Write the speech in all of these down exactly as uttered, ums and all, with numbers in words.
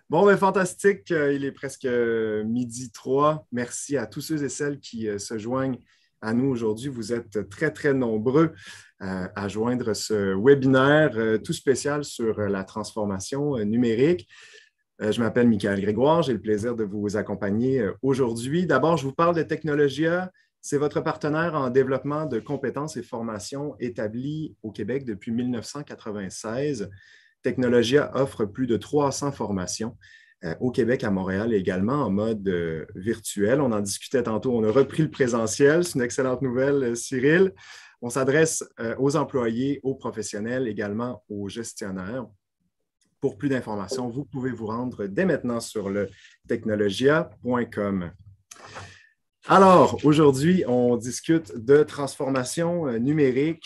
Bon, ben, fantastique. Euh, Il est presque euh, midi trois. Merci à tous ceux et celles qui euh, se joignent à nous aujourd'hui. Vous êtes très, très nombreux euh, à joindre ce webinaire euh, tout spécial sur euh, la transformation euh, numérique. Euh, je m'appelle Michael Grégoire. J'ai le plaisir de vous accompagner euh, aujourd'hui. D'abord, je vous parle de Technologia. C'est votre partenaire en développement de compétences et formations établi au Québec depuis mille neuf cent quatre-vingt-seize. Technologia offre plus de trois cents formations euh, au Québec, à Montréal et également en mode euh, virtuel. On en discutait tantôt, on a repris le présentiel. C'est une excellente nouvelle, euh, Cyril. On s'adresse euh, aux employés, aux professionnels, également aux gestionnaires. Pour plus d'informations, vous pouvez vous rendre dès maintenant sur le technologia point com. Alors, aujourd'hui, on discute de transformation euh, numérique.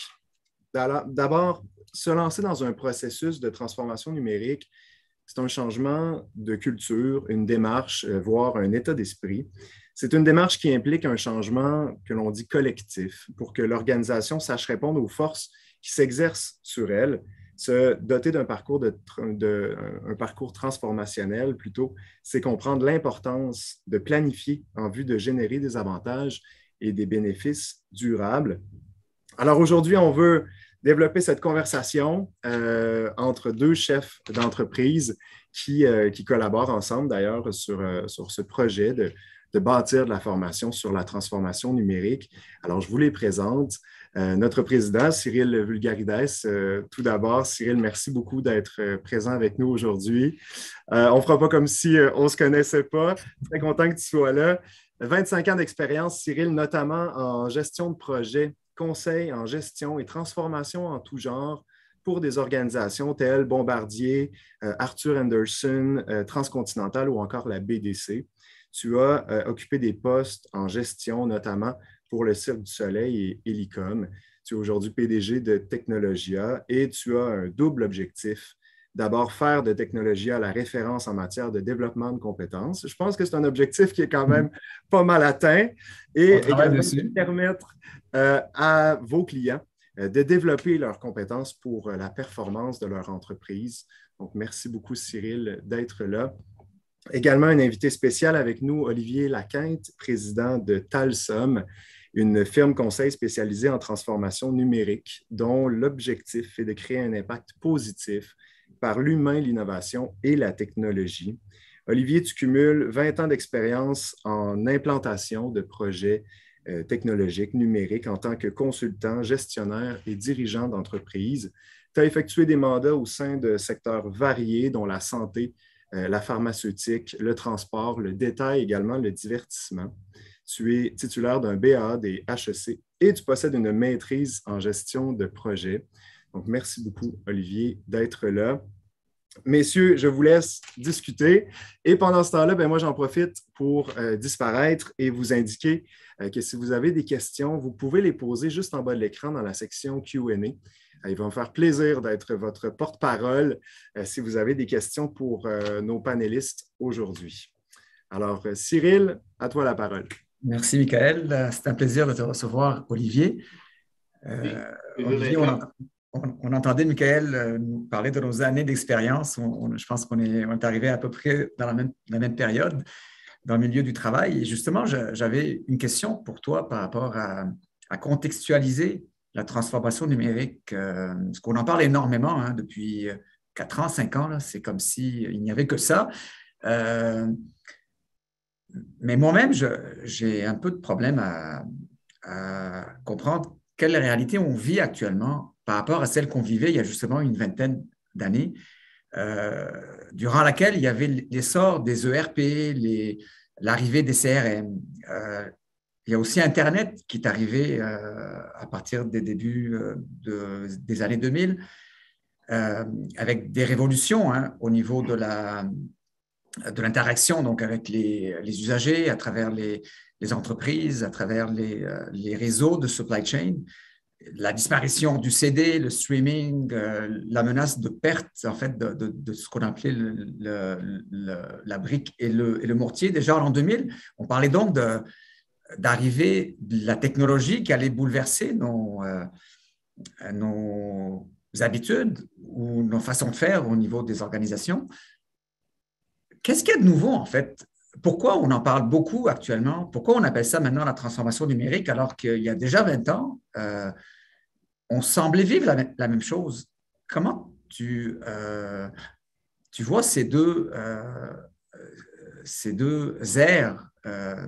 D'abord, se lancer dans un processus de transformation numérique, c'est un changement de culture, une démarche, euh, voire un état d'esprit. C'est une démarche qui implique un changement que l'on dit collectif pour que l'organisation sache répondre aux forces qui s'exercent sur elle, se doter d'un parcours, de, de, un parcours transformationnel plutôt, c'est comprendre l'importance de planifier en vue de générer des avantages et des bénéfices durables. Alors aujourd'hui, on veut développer cette conversation euh, entre deux chefs d'entreprise qui, euh, qui collaborent ensemble d'ailleurs sur, euh, sur ce projet de, de bâtir de la formation sur la transformation numérique. Alors, je vous les présente. Euh, notre président, Cyril Vulgarides. Euh, tout d'abord, Cyril, merci beaucoup d'être euh, présent avec nous aujourd'hui. Euh, on ne fera pas comme si euh, on ne se connaissait pas. Très content que tu sois là. vingt-cinq ans d'expérience, Cyril, notamment en gestion de projet, conseil en gestion et transformation en tout genre pour des organisations telles Bombardier, euh, Arthur Andersen, euh, Transcontinental ou encore la B D C. Tu as euh, occupé des postes en gestion, notamment pour le Cirque du Soleil et Helicom. Tu es aujourd'hui P D G de Technologia et tu as un double objectif. D'abord, faire de Technologia la référence en matière de développement de compétences. Je pense que c'est un objectif qui est quand même pas mal atteint et également de permettre euh, à vos clients euh, de développer leurs compétences pour euh, la performance de leur entreprise. Donc, merci beaucoup, Cyril, d'être là. Également, un invité spécial avec nous, Olivier Laquinte, président de Talsom, une firme conseil spécialisée en transformation numérique, dont l'objectif est de créer un impact positif par l'humain, l'innovation et la technologie. Olivier, tu cumules vingt ans d'expérience en implantation de projets euh, technologiques, numériques, en tant que consultant, gestionnaire et dirigeant d'entreprise. Tu as effectué des mandats au sein de secteurs variés, dont la santé, euh, la pharmaceutique, le transport, le détail, également le divertissement. Tu es titulaire d'un B A A des H E C et tu possèdes une maîtrise en gestion de projet. Donc, merci beaucoup, Olivier, d'être là. Messieurs, je vous laisse discuter. Et pendant ce temps-là, ben moi, j'en profite pour euh, disparaître et vous indiquer euh, que si vous avez des questions, vous pouvez les poser juste en bas de l'écran dans la section Q and A. Euh, il va me faire plaisir d'être votre porte-parole euh, si vous avez des questions pour euh, nos panélistes aujourd'hui. Alors, euh, Cyril, à toi la parole. Merci, Michael. C'est un plaisir de te recevoir, Olivier. Euh, Olivier, on, on, on entendait Michael nous parler de nos années d'expérience. Je pense qu'on est, on est arrivé à peu près dans la même, la même période dans le milieu du travail. Et justement, j'avais une question pour toi par rapport à, à contextualiser la transformation numérique. Euh, parce qu'on en parle énormément hein, depuis quatre ans, cinq ans. C'est comme s'il n'y avait que ça. Euh, Mais moi-même, j'ai un peu de problème à, à comprendre quelle réalité on vit actuellement par rapport à celle qu'on vivait il y a justement une vingtaine d'années, euh, durant laquelle il y avait l'essor des E R P, l'arrivée des C R M. Euh, il y a aussi Internet qui est arrivé euh, à partir des débuts euh, de, des années deux mille, euh, avec des révolutions hein, au niveau de la de l'interaction donc avec les, les usagers, à travers les, les entreprises, à travers les, les réseaux de supply chain, la disparition du C D, le streaming, euh, la menace de perte en fait de, de, de ce qu'on appelait le, le, le, la brique et le, et le mortier. Déjà en deux mille, on parlait donc d'arrivée de, de la technologie qui allait bouleverser nos, euh, nos habitudes ou nos façons de faire au niveau des organisations. qu'est-ce qu'il y a de nouveau, en fait? Pourquoi on en parle beaucoup actuellement? Pourquoi on appelle ça maintenant la transformation numérique alors qu'il y a déjà vingt ans, euh, on semblait vivre la, la même chose? Comment tu, euh, tu vois ces deux, euh, ces deux aires euh,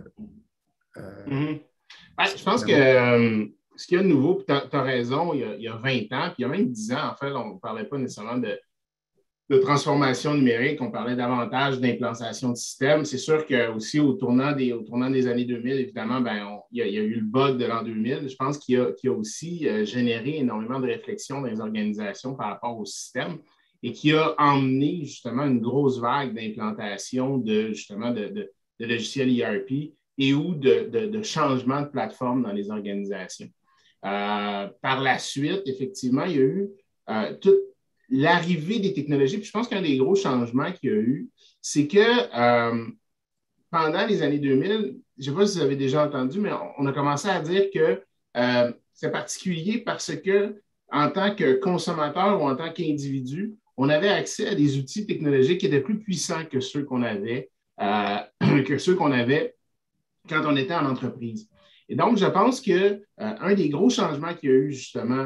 euh, Mm-hmm. Ouais, je pense que euh, ce qu'il y a de nouveau, tu as, as raison, il y, a, il y a vingt ans, puis il y a même dix ans, en fait, on ne parlait pas nécessairement de, de transformation numérique, on parlait davantage d'implantation de systèmes. C'est sûr qu'aussi au tournant des, au tournant des années deux mille, évidemment, ben, on, il, y a, il y a eu le bug de l'an deux mille. Je pense qu'il a, qu'il a aussi euh, généré énormément de réflexions dans les organisations par rapport au système et qui a emmené justement une grosse vague d'implantation de, justement, de, de, de logiciels E R P et ou de, de, de changement de plateforme dans les organisations. Euh, par la suite, effectivement, il y a eu euh, toute l'arrivée des technologies. Puis je pense qu'un des gros changements qu'il y a eu, c'est que euh, pendant les années deux mille, je ne sais pas si vous avez déjà entendu, mais on a commencé à dire que euh, c'est particulier parce que en tant que consommateur ou en tant qu'individu, on avait accès à des outils technologiques qui étaient plus puissants que ceux qu'on avait, euh, que ceux qu'on avait quand on était en entreprise. Et donc, je pense qu'un euh, des gros changements qu'il y a eu justement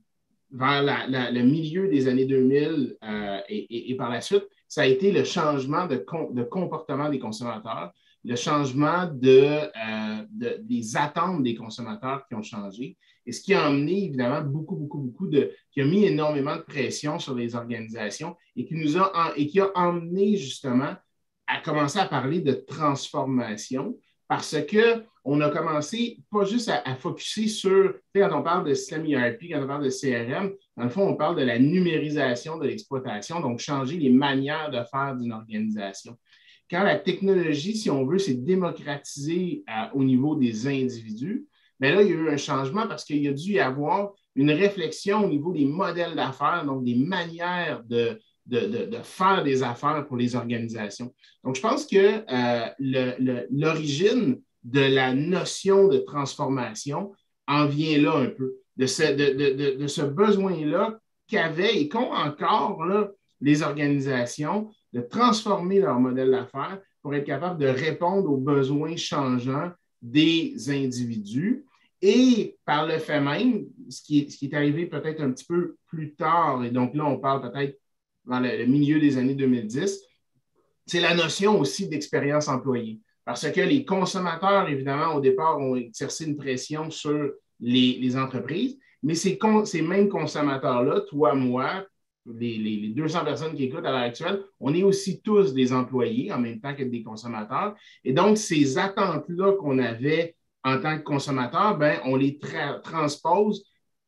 vers la, la, le milieu des années deux mille euh, et, et, et par la suite, ça a été le changement de, com de comportement des consommateurs, le changement de, euh, de, des attentes des consommateurs qui ont changé, et ce qui a amené évidemment beaucoup, beaucoup, beaucoup de, qui a mis énormément de pression sur les organisations et qui nous a, et qui a emmené justement à commencer à parler de transformation parce qu'on a commencé pas juste à, à focusser sur, quand on parle de système E R P, quand on parle de C R M, dans le fond, on parle de la numérisation de l'exploitation, donc changer les manières de faire d'une organisation. Quand la technologie, si on veut, s'est démocratisée à, au niveau des individus, bien là, il y a eu un changement parce qu'il a dû y avoir une réflexion au niveau des modèles d'affaires, donc des manières de, de, de, de faire des affaires pour les organisations. Donc, je pense que euh, l'origine de la notion de transformation en vient là un peu, de ce, de, de, de, de ce besoin-là qu'avaient et qu'ont encore là, les organisations de transformer leur modèle d'affaires pour être capable de répondre aux besoins changeants des individus. Et par le fait même, ce qui est, ce qui est arrivé peut-être un petit peu plus tard, et donc là, on parle peut-être dans le, le milieu des années deux mille dix, c'est la notion aussi d'expérience employée. Parce que les consommateurs, évidemment, au départ, ont exercé une pression sur les, les entreprises, mais ces, ces mêmes consommateurs-là, toi, moi, les, les, les deux cents personnes qui écoutent à l'heure actuelle, on est aussi tous des employés en même temps que des consommateurs. Et donc, ces attentes-là qu'on avait en tant que consommateurs, ben, on les tra transpose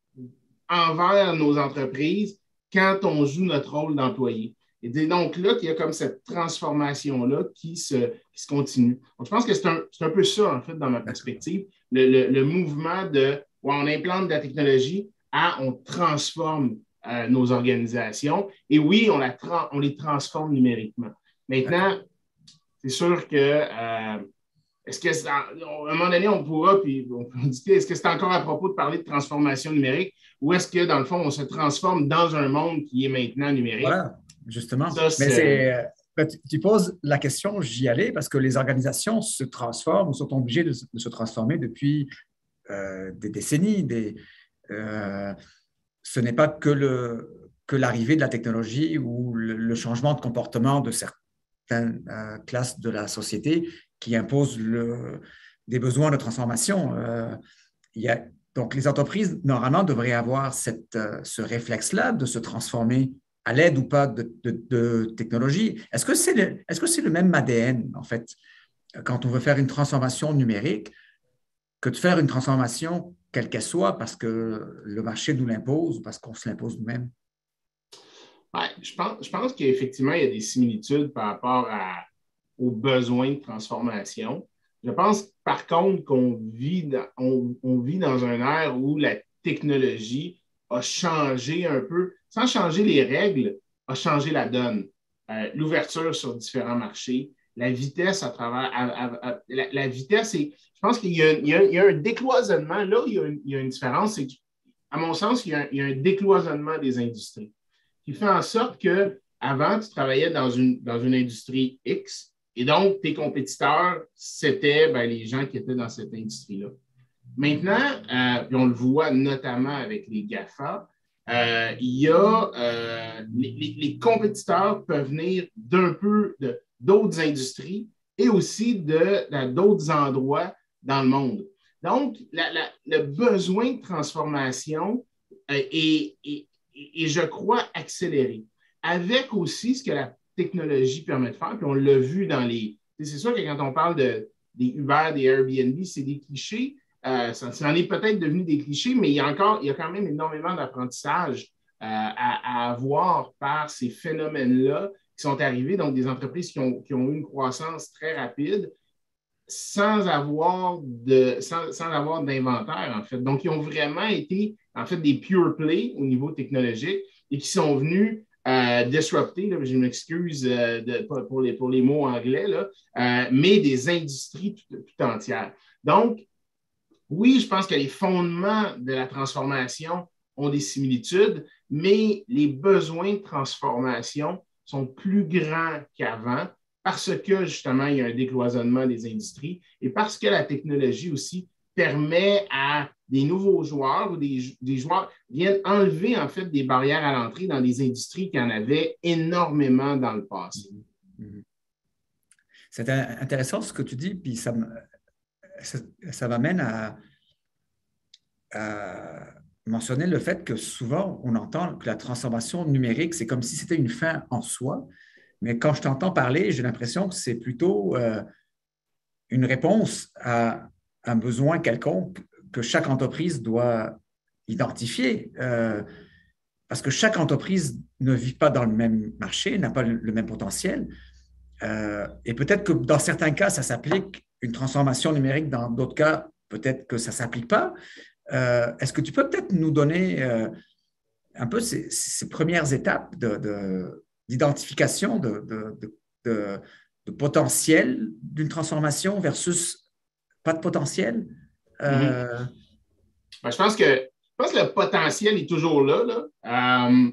envers nos entreprises quand on joue notre rôle d'employé. Et donc là, qu'il y a comme cette transformation-là qui se, qui se continue. Donc, je pense que c'est un, un peu ça, en fait, dans ma perspective, le, le, le mouvement de où on implante de la technologie à on transforme euh, nos organisations. Et oui, on, la on les transforme numériquement. Maintenant, c'est sûr que euh, est-ce que, à un moment donné, on pourra, puis on peut discuter, est-ce que c'est encore à propos de parler de transformation numérique ou est-ce que, dans le fond, on se transforme dans un monde qui est maintenant numérique? Voilà, justement. Ça, mais c'est, tu poses la question, j'y allais, parce que les organisations se transforment ou sont obligées de, de se transformer depuis euh, des décennies. Des, euh, ce n'est pas que le, que l'arrivée de la technologie ou le, le changement de comportement de certaines euh, classes de la société qui impose le, des besoins de transformation. Euh, il y a, donc, les entreprises, normalement, devraient avoir cette, euh, ce réflexe-là de se transformer à l'aide ou pas de, de, de technologie. Est-ce que c'est le, est-ce que c'est le même A D N, en fait, quand on veut faire une transformation numérique, que de faire une transformation quelle qu'elle soit parce que le marché nous l'impose ou parce qu'on se l'impose nous-mêmes? Ouais, je pense, je pense qu'effectivement, il y a des similitudes par rapport à aux besoins de transformation. Je pense, par contre, qu'on vit, dans, on, on vit dans un ère où la technologie a changé un peu, sans changer les règles, a changé la donne. Euh, l'ouverture sur différents marchés, la vitesse à travers... À, à, à, la, la vitesse, est, je pense qu'il y, y, y a un décloisonnement. Là, il y a une, il y a une différence. C'est qu'à mon sens, il y, a un, il y a un décloisonnement des industries qui fait en sorte que avant, tu travaillais dans une, dans une industrie X et donc tes compétiteurs, c'était ben, les gens qui étaient dans cette industrie-là. Maintenant, euh, puis on le voit notamment avec les GAFA, euh, il y a euh, les, les, les compétiteurs peuvent venir d'un peu de, d'autres industries et aussi de, de, d'autres endroits dans le monde. Donc, la, la, le besoin de transformation euh, est, est, est, je crois, accéléré. Avec aussi ce que la technologie permet de faire, puis on l'a vu dans les... C'est sûr que quand on parle de, des Uber, des Airbnb, c'est des clichés. Euh, ça, ça en est peut-être devenu des clichés, mais il y a encore, il y a quand même énormément d'apprentissage euh, à, à avoir par ces phénomènes-là qui sont arrivés, donc des entreprises qui ont, qui ont eu une croissance très rapide sans avoir, de, sans, sans avoir d'inventaire, en fait. Donc, ils ont vraiment été, en fait, des pure play au niveau technologique et qui sont venus euh, disrupter, là, je m'excuse euh, de, pour, les, pour les mots anglais, là, euh, mais des industries tout, tout entières. Donc, oui, je pense que les fondements de la transformation ont des similitudes, mais les besoins de transformation sont plus grands qu'avant parce que, justement, il y a un décloisonnement des industries et parce que la technologie aussi permet à des nouveaux joueurs ou des, des joueurs viennent enlever, en fait, des barrières à l'entrée dans des industries qui en avaient énormément dans le passé. C'est intéressant ce que tu dis, puis ça me... Ça, ça m'amène à, à mentionner le fait que souvent, on entend que la transformation numérique, c'est comme si c'était une fin en soi. Mais quand je t'entends parler, j'ai l'impression que c'est plutôt euh, une réponse à un besoin quelconque que chaque entreprise doit identifier. Euh, parce que chaque entreprise ne vit pas dans le même marché, n'a pas le, le même potentiel. Euh, et peut-être que dans certains cas, ça s'applique, une transformation numérique, dans d'autres cas, peut-être que ça ne s'applique pas. Euh, est-ce que tu peux peut-être nous donner euh, un peu ces, ces premières étapes de, de, d'identification de, de, de, de potentiel d'une transformation versus pas de potentiel? Euh... Mm-hmm. Ben, je, pense que, je pense que le potentiel est toujours là. là. Euh,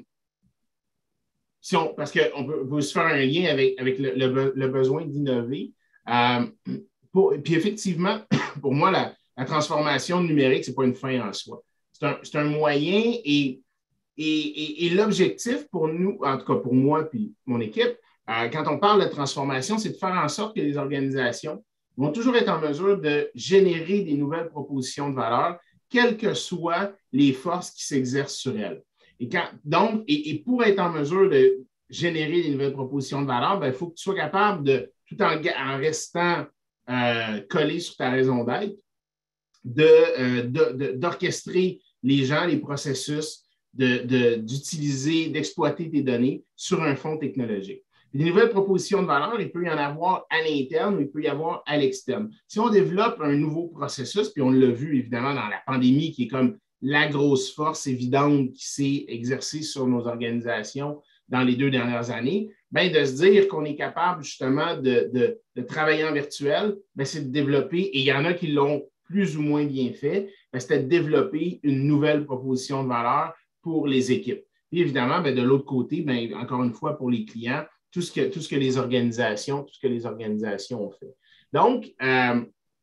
si on, parce qu'on peut, peut se faire un lien avec, avec le, le, le besoin d'innover. Euh, pour, puis effectivement, pour moi, la, la transformation numérique, ce n'est pas une fin en soi. C'est un, c'est un moyen et, et, et, et l'objectif pour nous, en tout cas pour moi et mon équipe, euh, quand on parle de transformation, c'est de faire en sorte que les organisations vont toujours être en mesure de générer des nouvelles propositions de valeur, quelles que soient les forces qui s'exercent sur elles. Et, quand, donc, et, et pour être en mesure de générer des nouvelles propositions de valeur, il faut que tu sois capable de, tout en, en restant euh, collé sur ta raison d'être, de, euh, de, de, d'orchestrer les gens, les processus, de, de, d'utiliser, d'exploiter tes données sur un fond technologique. Des nouvelles propositions de valeur, il peut y en avoir à l'interne ou il peut y avoir à l'externe. Si on développe un nouveau processus, puis on l'a vu évidemment dans la pandémie, qui est comme la grosse force évidente qui s'est exercée sur nos organisations dans les deux dernières années, bien, de se dire qu'on est capable justement de, de, de travailler en virtuel, bien, c'est de développer, et il y en a qui l'ont plus ou moins bien fait, bien, c'était de développer une nouvelle proposition de valeur pour les équipes. Et évidemment, bien, de l'autre côté, bien, encore une fois, pour les clients, tout ce que, tout ce que les organisations, tout ce que les organisations ont fait. Donc, euh,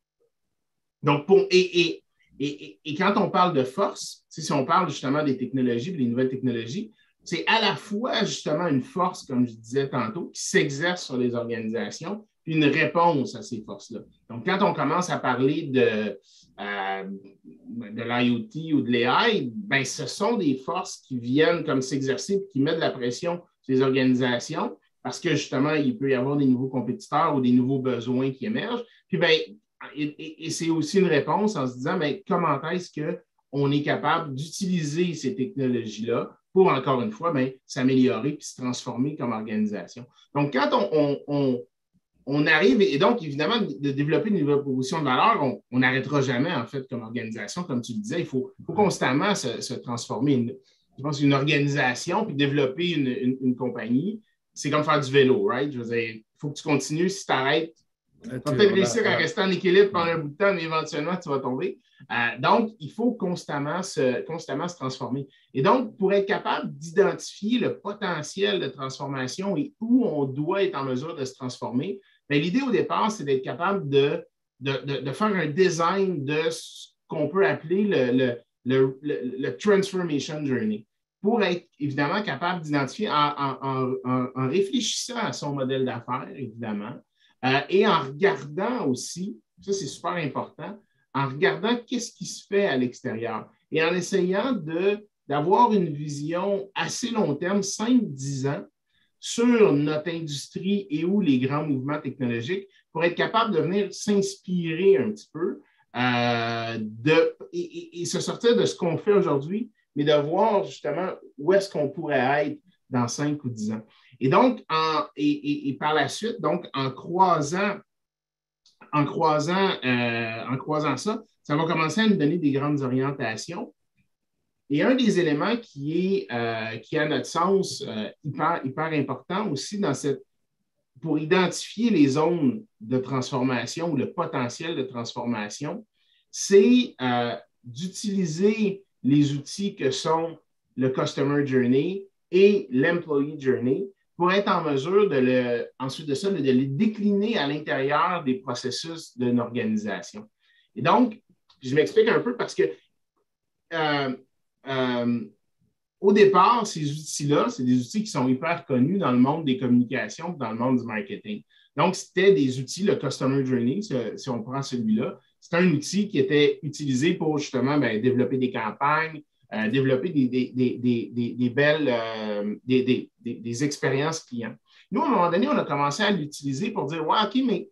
donc pour, et, et, et, et quand on parle de force, si on parle justement des technologies, des nouvelles technologies, c'est à la fois justement une force, comme je disais tantôt, qui s'exerce sur les organisations, puis une réponse à ces forces-là. Donc, quand on commence à parler de, euh, de l'IoT ou de l'A I, ben, ce sont des forces qui viennent comme s'exercer et qui mettent de la pression sur les organisations parce que justement, il peut y avoir des nouveaux compétiteurs ou des nouveaux besoins qui émergent. Puis, ben, et, et, et c'est aussi une réponse en se disant, ben, comment est-ce qu'on est capable d'utiliser ces technologies-là pour, encore une fois, ben, s'améliorer et se transformer comme organisation. Donc, quand on, on, on, on arrive, et donc, évidemment, de développer une nouvelle proposition de valeur, on n'arrêtera jamais, en fait, comme organisation. Comme tu le disais, il faut, faut constamment se, se transformer. Une, je pense une organisation, puis développer une, une, une compagnie, c'est comme faire du vélo, right? Je veux dire, il faut que tu continues. Si tu arrêtes, Tu vas peut-être réussir à rester en équilibre pendant un bout de temps, mais éventuellement, tu vas tomber. Euh, donc, il faut constamment se, constamment se transformer. Et donc, pour être capable d'identifier le potentiel de transformation et où on doit être en mesure de se transformer, bien, l'idée au départ, c'est d'être capable de, de, de, de faire un design de ce qu'on peut appeler le, le, le, le, le Transformation Journey, pour être évidemment capable d'identifier en, en, en, en réfléchissant à son modèle d'affaires, évidemment, euh, et en regardant aussi, ça c'est super important, en regardant qu'est-ce qui se fait à l'extérieur et en essayant de, d'avoir une vision assez long terme, cinq à dix ans, sur notre industrie et où les grands mouvements technologiques pour être capable de venir s'inspirer un petit peu euh, de, et, et, et se sortir de ce qu'on fait aujourd'hui, mais de voir justement où est-ce qu'on pourrait être dans cinq ou dix ans. Et donc, en, et, et, et par la suite, donc, en croisant, en, croisant, euh, en croisant ça, ça va commencer à nous donner des grandes orientations. Et un des éléments qui est, euh, qui est à notre sens, euh, hyper, hyper important aussi dans cette, pour identifier les zones de transformation ou le potentiel de transformation, c'est euh, d'utiliser les outils que sont le Customer Journey et l'Employee Journey pour être en mesure de le, ensuite de ça, de les décliner à l'intérieur des processus d'une organisation. Et donc, je m'explique un peu parce que euh, euh, au départ, ces outils-là, c'est des outils qui sont hyper connus dans le monde des communications, dans le monde du marketing. Donc, c'était des outils, le Customer Journey, si, si on prend celui-là, c'est un outil qui était utilisé pour justement bien, développer des campagnes, euh, développer des, des, des, des, des belles euh, des, des, des, des expériences clients. Nous, à un moment donné, on a commencé à l'utiliser pour dire, ouais, OK, mais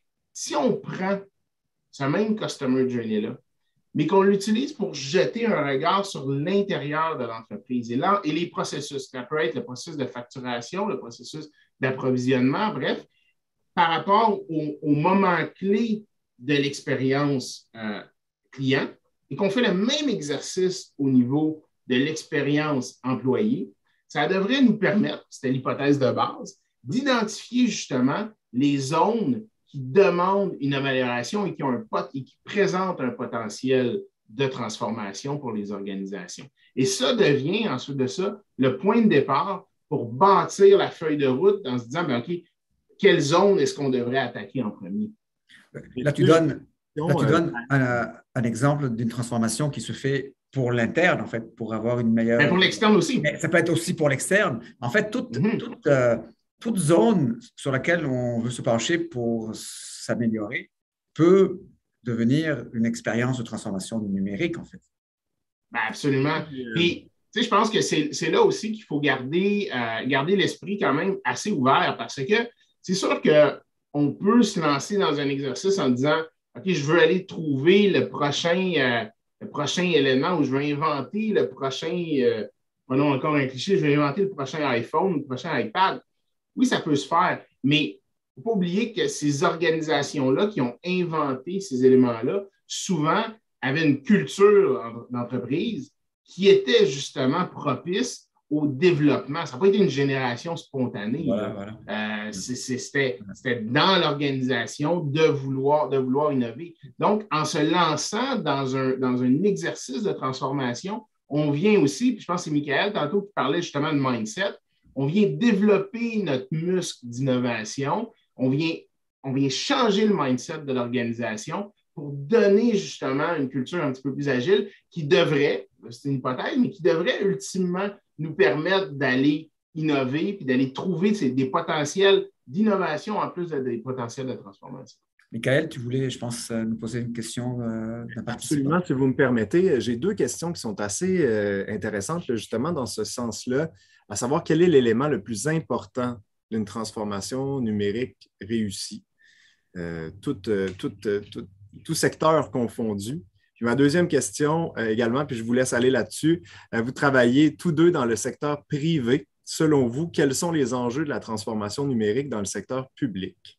si on prend ce même Customer Journey-là, mais qu'on l'utilise pour jeter un regard sur l'intérieur de l'entreprise et, là, et les processus. Ça peut être le processus de facturation, le processus d'approvisionnement, bref, par rapport au, au moment clé de l'expérience euh, client et qu'on fait le même exercice au niveau de l'expérience employée, ça devrait nous permettre, c'était l'hypothèse de base, d'identifier justement les zones qui demandent une amélioration et qui, ont un pot- et qui présentent un potentiel de transformation pour les organisations. Et ça devient, ensuite de ça, le point de départ pour bâtir la feuille de route en se disant, bien, OK, quelle zone est-ce qu'on devrait attaquer en premier? Là, tu donnes, là, tu donnes un, un exemple d'une transformation qui se fait pour l'interne, en fait, pour avoir une meilleure… Mais pour l'externe aussi. Mais ça peut être aussi pour l'externe. En fait, toute, Mm-hmm. toute, euh, toute zone sur laquelle on veut se pencher pour s'améliorer peut devenir une expérience de transformation numérique, en fait. Ben absolument. Puis, tu sais, je pense que c'est, c'est là aussi qu'il faut garder, euh, garder l'esprit quand même assez ouvert parce que c'est sûr qu'on peut se lancer dans un exercice en disant, OK, je veux aller trouver le prochain, euh, le prochain élément ou je veux inventer le prochain, euh, prenons encore un cliché, je vais inventer le prochain iPhone, le prochain iPad. Oui, ça peut se faire, mais il ne faut pas oublier que ces organisations-là qui ont inventé ces éléments-là, souvent avaient une culture d'entreprise qui était justement propice au développement. Ça n'a pas été une génération spontanée. Voilà, voilà. Euh, c'est, c'est, c'était, c'était dans l'organisation de vouloir, de vouloir innover. Donc, en se lançant dans un, dans un exercice de transformation, on vient aussi, puis je pense que c'est Michael tantôt qui parlait justement de mindset, on vient développer notre muscle d'innovation, on vient, on vient changer le mindset de l'organisation pour donner justement une culture un petit peu plus agile qui devrait, c'est une hypothèse, mais qui devrait ultimement nous permettre d'aller innover puis d'aller trouver des potentiels d'innovation en plus de des potentiels de transformation. Michael, tu voulais, je pense, nous poser une question euh, d'un participant. Absolument, si vous me permettez. J'ai deux questions qui sont assez euh, intéressantes, justement, dans ce sens-là, à savoir quel est l'élément le plus important d'une transformation numérique réussie, euh, tout, euh, tout, euh, tout, tout secteur confondu. Puis ma deuxième question euh, également, puis je vous laisse aller là-dessus. Euh, vous travaillez tous deux dans le secteur privé. Selon vous, quels sont les enjeux de la transformation numérique dans le secteur public?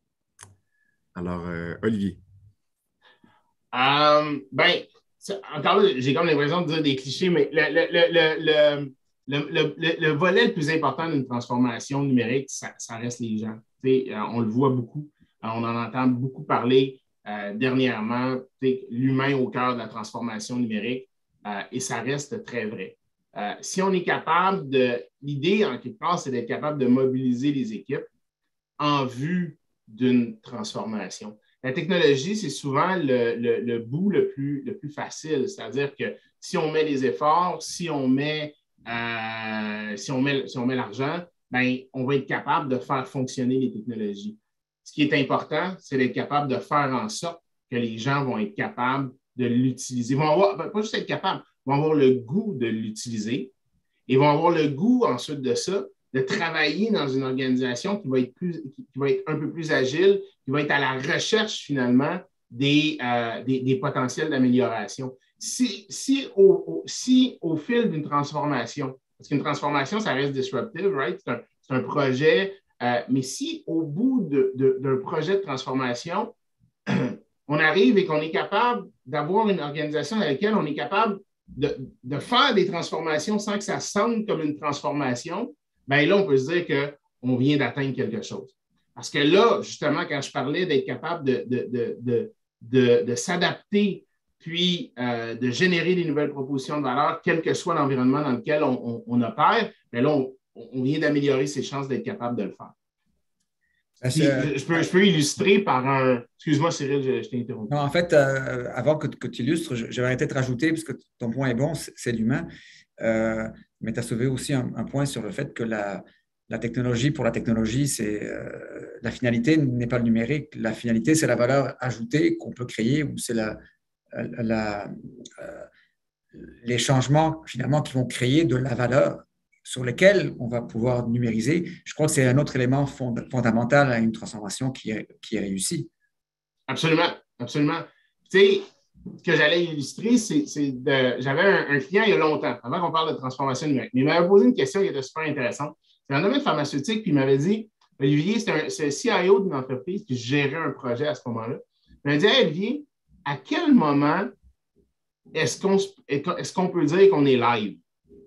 Alors, euh, Olivier. Euh, ben, encore là, j'ai comme l'impression de dire des clichés, mais le, le, le, le, le, le, le volet le plus important d'une transformation numérique, ça, ça reste les gens. T'sais, on le voit beaucoup. on en entend beaucoup parler euh, dernièrement, l'humain au cœur de la transformation numérique, euh, et ça reste très vrai. Euh, si on est capable de, l'idée en quelque part, c'est d'être capable de mobiliser les équipes en vue d'une transformation. La technologie, c'est souvent le, le, le bout le plus, le plus facile, c'est-à-dire que si on met les efforts, si on met, euh, si on met, si on met l'argent, ben, on va être capable de faire fonctionner les technologies. Ce qui est important, c'est d'être capable de faire en sorte que les gens vont être capables de l'utiliser. Ils vont avoir, pas juste être capables, ils vont avoir le goût de l'utiliser et vont avoir le goût ensuite de ça de travailler dans une organisation qui va être, plus, qui va être un peu plus agile, qui va être à la recherche finalement des, euh, des, des potentiels d'amélioration. Si, si, au, au, si au fil d'une transformation, parce qu'une transformation, ça reste disruptive, right? C'est un, c'est un projet, euh, mais si au bout de, de, d'un projet de transformation, on arrive et qu'on est capable d'avoir une organisation dans laquelle on est capable de, de faire des transformations sans que ça sonne comme une transformation, bien là, on peut se dire qu'on vient d'atteindre quelque chose. Parce que là, justement, quand je parlais d'être capable de, de, de, de, de, de s'adapter, puis euh, de générer des nouvelles propositions de valeur, quel que soit l'environnement dans lequel on, on, on opère, bien là, on, on vient d'améliorer ses chances d'être capable de le faire. Puis, je, je, peux, je peux illustrer par un... Excuse-moi, Cyril, je, je t'ai interrompu. Non, en fait, euh, avant que, que tu illustres, je, je vais peut-être rajouter, parce que ton point est bon, c'est l'humain, euh, mais tu as soulevé aussi un, un point sur le fait que la, la technologie, pour la technologie, c'est euh, la finalité n'est pas le numérique. La finalité, c'est la valeur ajoutée qu'on peut créer, ou c'est la, la, la, euh, les changements, finalement, qui vont créer de la valeur sur lesquels on va pouvoir numériser. Je crois que c'est un autre élément fond, fondamental à une transformation qui est, qui est réussie. Absolument, absolument. Tu sais, ce que j'allais illustrer, c'est, c'est de... J'avais un, un client il y a longtemps, avant qu'on parle de transformation numérique, mais il m'avait posé une question qui était super intéressante. C'est un domaine pharmaceutique, puis il m'avait dit, Olivier, c'est, un, c'est le C I O d'une entreprise qui gérait un projet à ce moment-là. Il m'a dit, hey, Olivier, à quel moment est-ce qu'on, est-ce qu'on peut dire qu'on est live?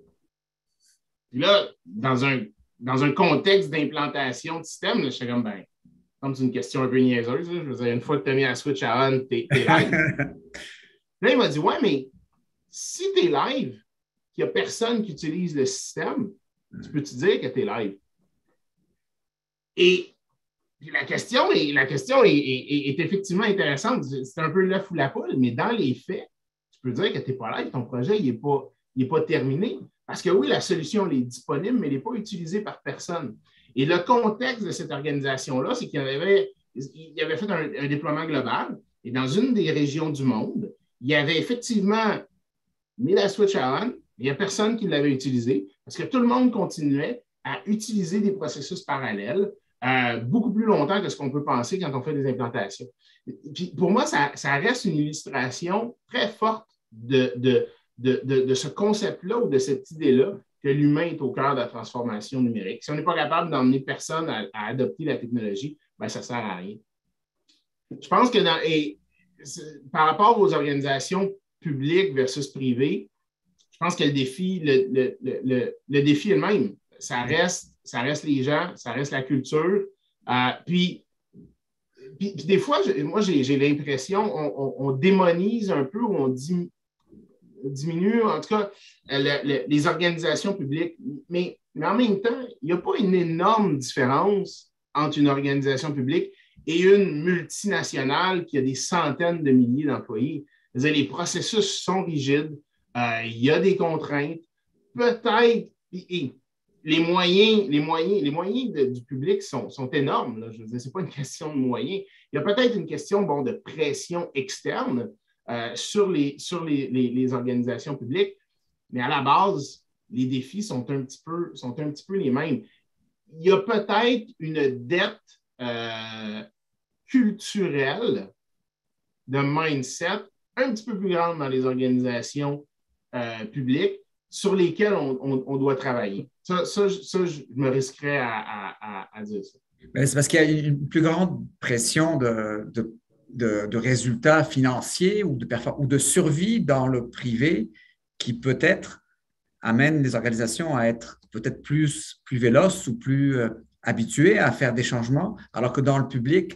Puis là, dans un, dans un contexte d'implantation de système, là, je suis comme, ben, comme c'est une question un peu niaiseuse, là, je veux dire, une fois que tu as mis la switch à on, t'es, t'es live. Là, il m'a dit, ouais, mais si tu es live, qu'il n'y a personne qui utilise le système, tu peux te dire que tu es live. Et la question, est, la question est, est, est effectivement intéressante. C'est un peu l'œuf ou la poule, mais dans les faits, tu peux dire que tu n'es pas live, ton projet n'est pas, il est pas terminé. Parce que oui, la solution elle est disponible, mais elle n'est pas utilisée par personne. Et le contexte de cette organisation-là, c'est qu'il avait, il avait fait un, un déploiement global. Et dans une des régions du monde, il y avait effectivement mis la switch à on, il n'y a personne qui l'avait utilisé parce que tout le monde continuait à utiliser des processus parallèles euh, beaucoup plus longtemps que ce qu'on peut penser quand on fait des implantations. Puis pour moi, ça, ça reste une illustration très forte de, de De, de, de ce concept-là ou de cette idée-là que l'humain est au cœur de la transformation numérique. Si on n'est pas capable d'emmener personne à, à adopter la technologie, bien, ça ne sert à rien. Je pense que dans, et, par rapport aux organisations publiques versus privées, je pense que le défi, le, le, le, le défi est le même. Ça reste, ça reste les gens, ça reste la culture. Euh, puis, puis, puis, des fois, je, moi, j'ai, j'ai l'impression on, on, on démonise un peu ou on dit diminue, en tout cas, le, le, les organisations publiques. Mais, mais en même temps, il n'y a pas une énorme différence entre une organisation publique et une multinationale qui a des centaines de milliers d'employés. C'est-à-dire, les processus sont rigides, euh, il y a des contraintes. Peut-être, et les moyens, les moyens, les moyens de, du public sont, sont énormes. Là. Je veux dire, ce n'est pas une question de moyens. Il y a peut-être une question bon, de pression externe Euh, sur, les, sur les, les, les organisations publiques, mais à la base, les défis sont un petit peu, sont un petit peu les mêmes. Il y a peut-être une dette euh, culturelle de mindset un petit peu plus grande dans les organisations euh, publiques sur lesquelles on, on, on doit travailler. Ça, ça, ça, je me risquerais à, à, à dire ça. Mais c'est parce qu'il y a une plus grande pression de, de De, de résultats financiers ou de, ou de survie dans le privé qui peut-être amène les organisations à être peut-être plus, plus véloces ou plus euh, habituées à faire des changements, alors que dans le public,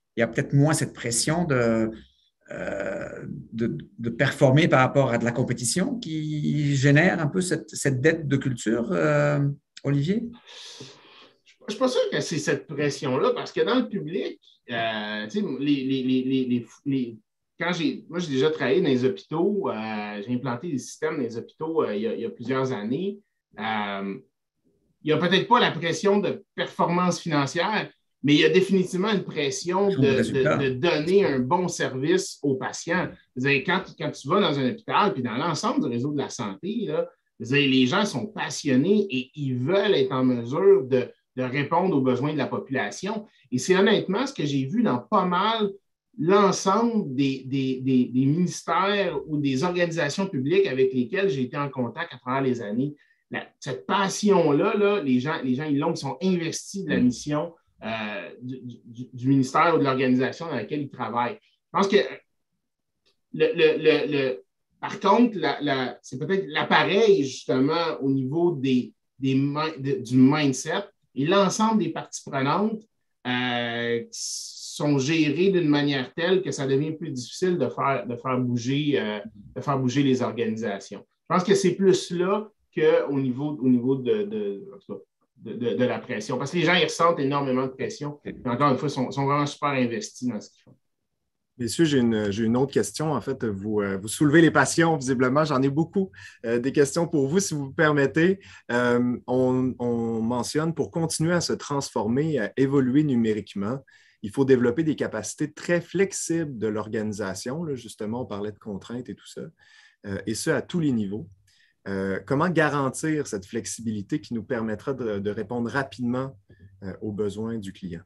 il y a peut-être moins cette pression de, euh, de, de performer par rapport à de la compétition qui génère un peu cette, cette dette de culture, euh, Olivier? Je ne suis pas sûr que c'est cette pression-là, parce que dans le public, euh, tu sais, les, les, les, les, les, quand j'ai, moi, j'ai déjà travaillé dans les hôpitaux, euh, j'ai implanté des systèmes dans les hôpitaux euh, il, y a, il y a plusieurs années. Euh, il n'y a peut-être pas la pression de performance financière, mais il y a définitivement une pression de, de, de donner un bon service aux patients. Dire, quand, quand tu vas dans un hôpital, puis dans l'ensemble du réseau de la santé, là, dire, les gens sont passionnés et ils veulent être en mesure de, de répondre aux besoins de la population. Et c'est honnêtement ce que j'ai vu dans pas mal l'ensemble des, des, des, des ministères ou des organisations publiques avec lesquelles j'ai été en contact à travers les années. La, cette passion-là, là, les gens, les gens ils l'ont, ils sont investis de la mission euh, du, du, du ministère ou de l'organisation dans laquelle ils travaillent. Je pense que le, le, le, le par contre, la, la, c'est peut-être l'appareil justement au niveau des, des, de, du mindset et l'ensemble des parties prenantes euh, sont gérées d'une manière telle que ça devient plus difficile de faire, de faire, bouger, euh, de faire bouger les organisations. Je pense que c'est plus là qu'au niveau, au niveau de, de, de, de, de la pression. Parce que les gens, ils ressentent énormément de pression. Et encore une fois, ils sont, sont vraiment super investis dans ce qu'ils font. Messieurs, j'ai une, j'ai une autre question. En fait, vous, euh, vous soulevez les passions, visiblement. J'en ai beaucoup. Euh, des questions pour vous, si vous me permettez. Euh, on, on mentionne, pour continuer à se transformer, à évoluer numériquement, il faut développer des capacités très flexibles de l'organisation. Là, justement, on parlait de contraintes et tout ça. Euh, et ce, à tous les niveaux. Euh, comment garantir cette flexibilité qui nous permettra de, de répondre rapidement euh, aux besoins du client?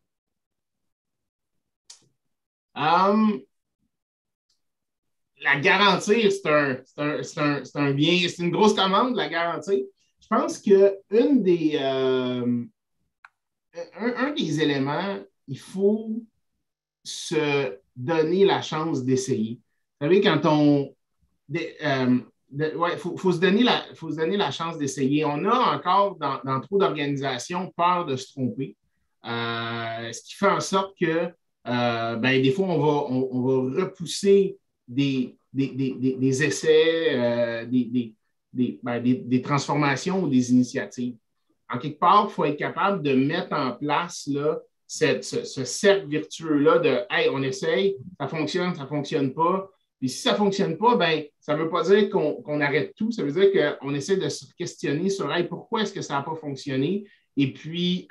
Um, la garantir, c'est un, c'est un, c'est un, c'est un bien, c'est une grosse commande, la garantir. Je pense qu'une des, euh, un, un des éléments, il faut se donner la chance d'essayer. Vous savez, quand on... De, euh, il ouais, faut, faut, se donner la, faut se donner la chance d'essayer. On a encore, dans, dans trop d'organisations, peur de se tromper, euh, ce qui fait en sorte que, euh, ben, des fois, on va, on, on va repousser des, des, des, des essais, euh, des, des, des, ben, des, des transformations ou des initiatives. En quelque part, il faut être capable de mettre en place là, cette, ce, ce cercle vertueux-là de « Hey, on essaye, ça fonctionne, ça ne fonctionne pas ». Puis si ça ne fonctionne pas, ben, ça ne veut pas dire qu'on, qu'on arrête tout. Ça veut dire qu'on essaie de se questionner sur hey, pourquoi est-ce que ça n'a pas fonctionné. Et puis,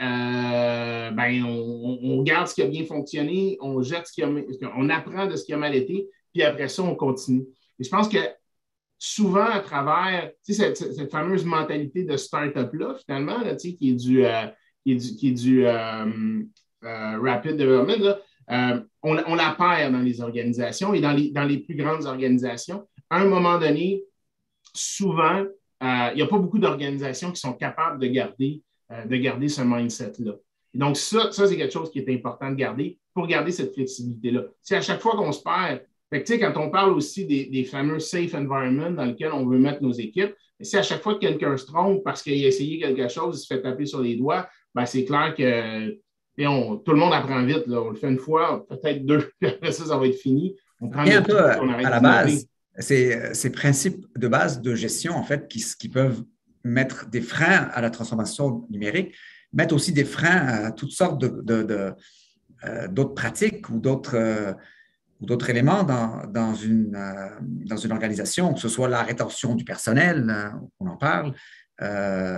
euh, ben, on, on garde ce qui a bien fonctionné, on jette ce qui a, on apprend de ce qui a mal été, puis après ça, on continue. Et je pense que souvent, à travers cette, cette fameuse mentalité de start-up-là, finalement, là, qui est du, euh, qui est du, qui est du euh, euh, rapid development, là, Euh, on, on la perd dans les organisations et dans les, dans les plus grandes organisations. À un moment donné, souvent, euh, il n'y a pas beaucoup d'organisations qui sont capables de garder, euh, de garder ce mindset-là. Et donc, ça, ça, c'est quelque chose qui est important de garder pour garder cette flexibilité-là. C'est à chaque fois qu'on se perd. Fait que, quand on parle aussi des, des fameux safe environments dans lesquels on veut mettre nos équipes, si à chaque fois que quelqu'un se trompe parce qu'il a essayé quelque chose, il se fait taper sur les doigts, ben, c'est clair que et on, tout le monde apprend vite. Là. On le fait une fois, peut-être deux, puis après ça, ça va être fini. On prend Et un peu on à la base, ces, ces principes de base de gestion, en fait, qui, qui peuvent mettre des freins à la transformation numérique, mettent aussi des freins à toutes sortes de, de, de, euh, d'autres pratiques ou d'autres, euh, ou d'autres éléments dans, dans, une, euh, dans une organisation, que ce soit la rétention du personnel, euh, on en parle, euh,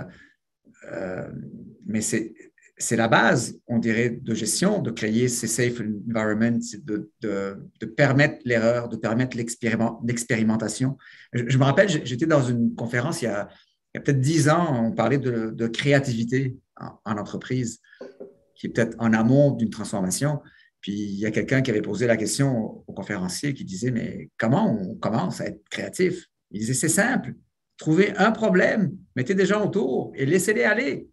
euh, mais c'est... C'est la base, on dirait, de gestion, de créer ces safe environments, de, de, de permettre l'erreur, de permettre l'expériment, l'expérimentation. Je, je me rappelle, j'étais dans une conférence il y a, il y a peut-être dix ans, on parlait de, de créativité en, en entreprise, qui est peut-être en amont d'une transformation. Puis il y a quelqu'un qui avait posé la question au, au conférencier qui disait, mais comment on commence à être créatif? Il disait, c'est simple, trouvez un problème, mettez des gens autour et laissez-les aller.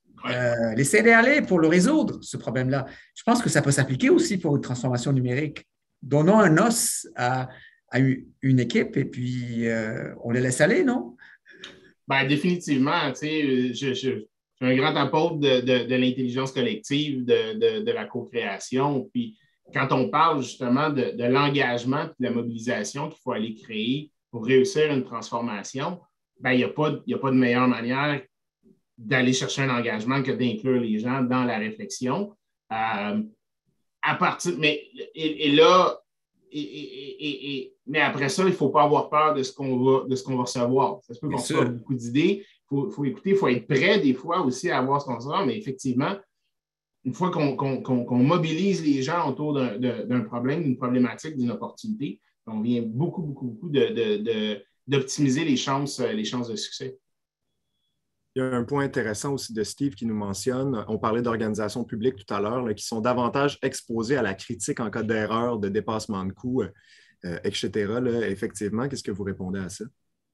Euh, laissez-les aller pour le résoudre, ce problème-là. Je pense que ça peut s'appliquer aussi pour une transformation numérique. Donnons un os à, à une équipe et puis euh, on les laisse aller, non? Ben, définitivement. Tu sais, je, je, je suis un grand apôtre de, de, de l'intelligence collective, de, de, de la co-création. Puis quand on parle justement de, de l'engagement et de la mobilisation qu'il faut aller créer pour réussir une transformation, ben, il n'y a pas, il y a pas de meilleure manière d'aller chercher un engagement que d'inclure les gens dans la réflexion. Euh, à partir, mais, et, et là, et, et, et, et, mais après ça, il ne faut pas avoir peur de ce qu'on va, de ce qu'on va recevoir. Ça se peut qu'on reçoive beaucoup d'idées. Il faut, faut écouter, il faut être prêt des fois aussi à voir ce qu'on reçoit, mais effectivement, une fois qu'on, qu'on, qu'on, qu'on mobilise les gens autour d'un, d'un problème, d'une problématique, d'une opportunité, on vient beaucoup, beaucoup, beaucoup de, de, de, d'optimiser les chances, les chances de succès. Il y a un point intéressant aussi de Steve qui nous mentionne, on parlait d'organisations publiques tout à l'heure, là, qui sont davantage exposées à la critique en cas d'erreur, de dépassement de coûts, euh, et cetera. Là, effectivement, qu'est-ce que vous répondez à ça?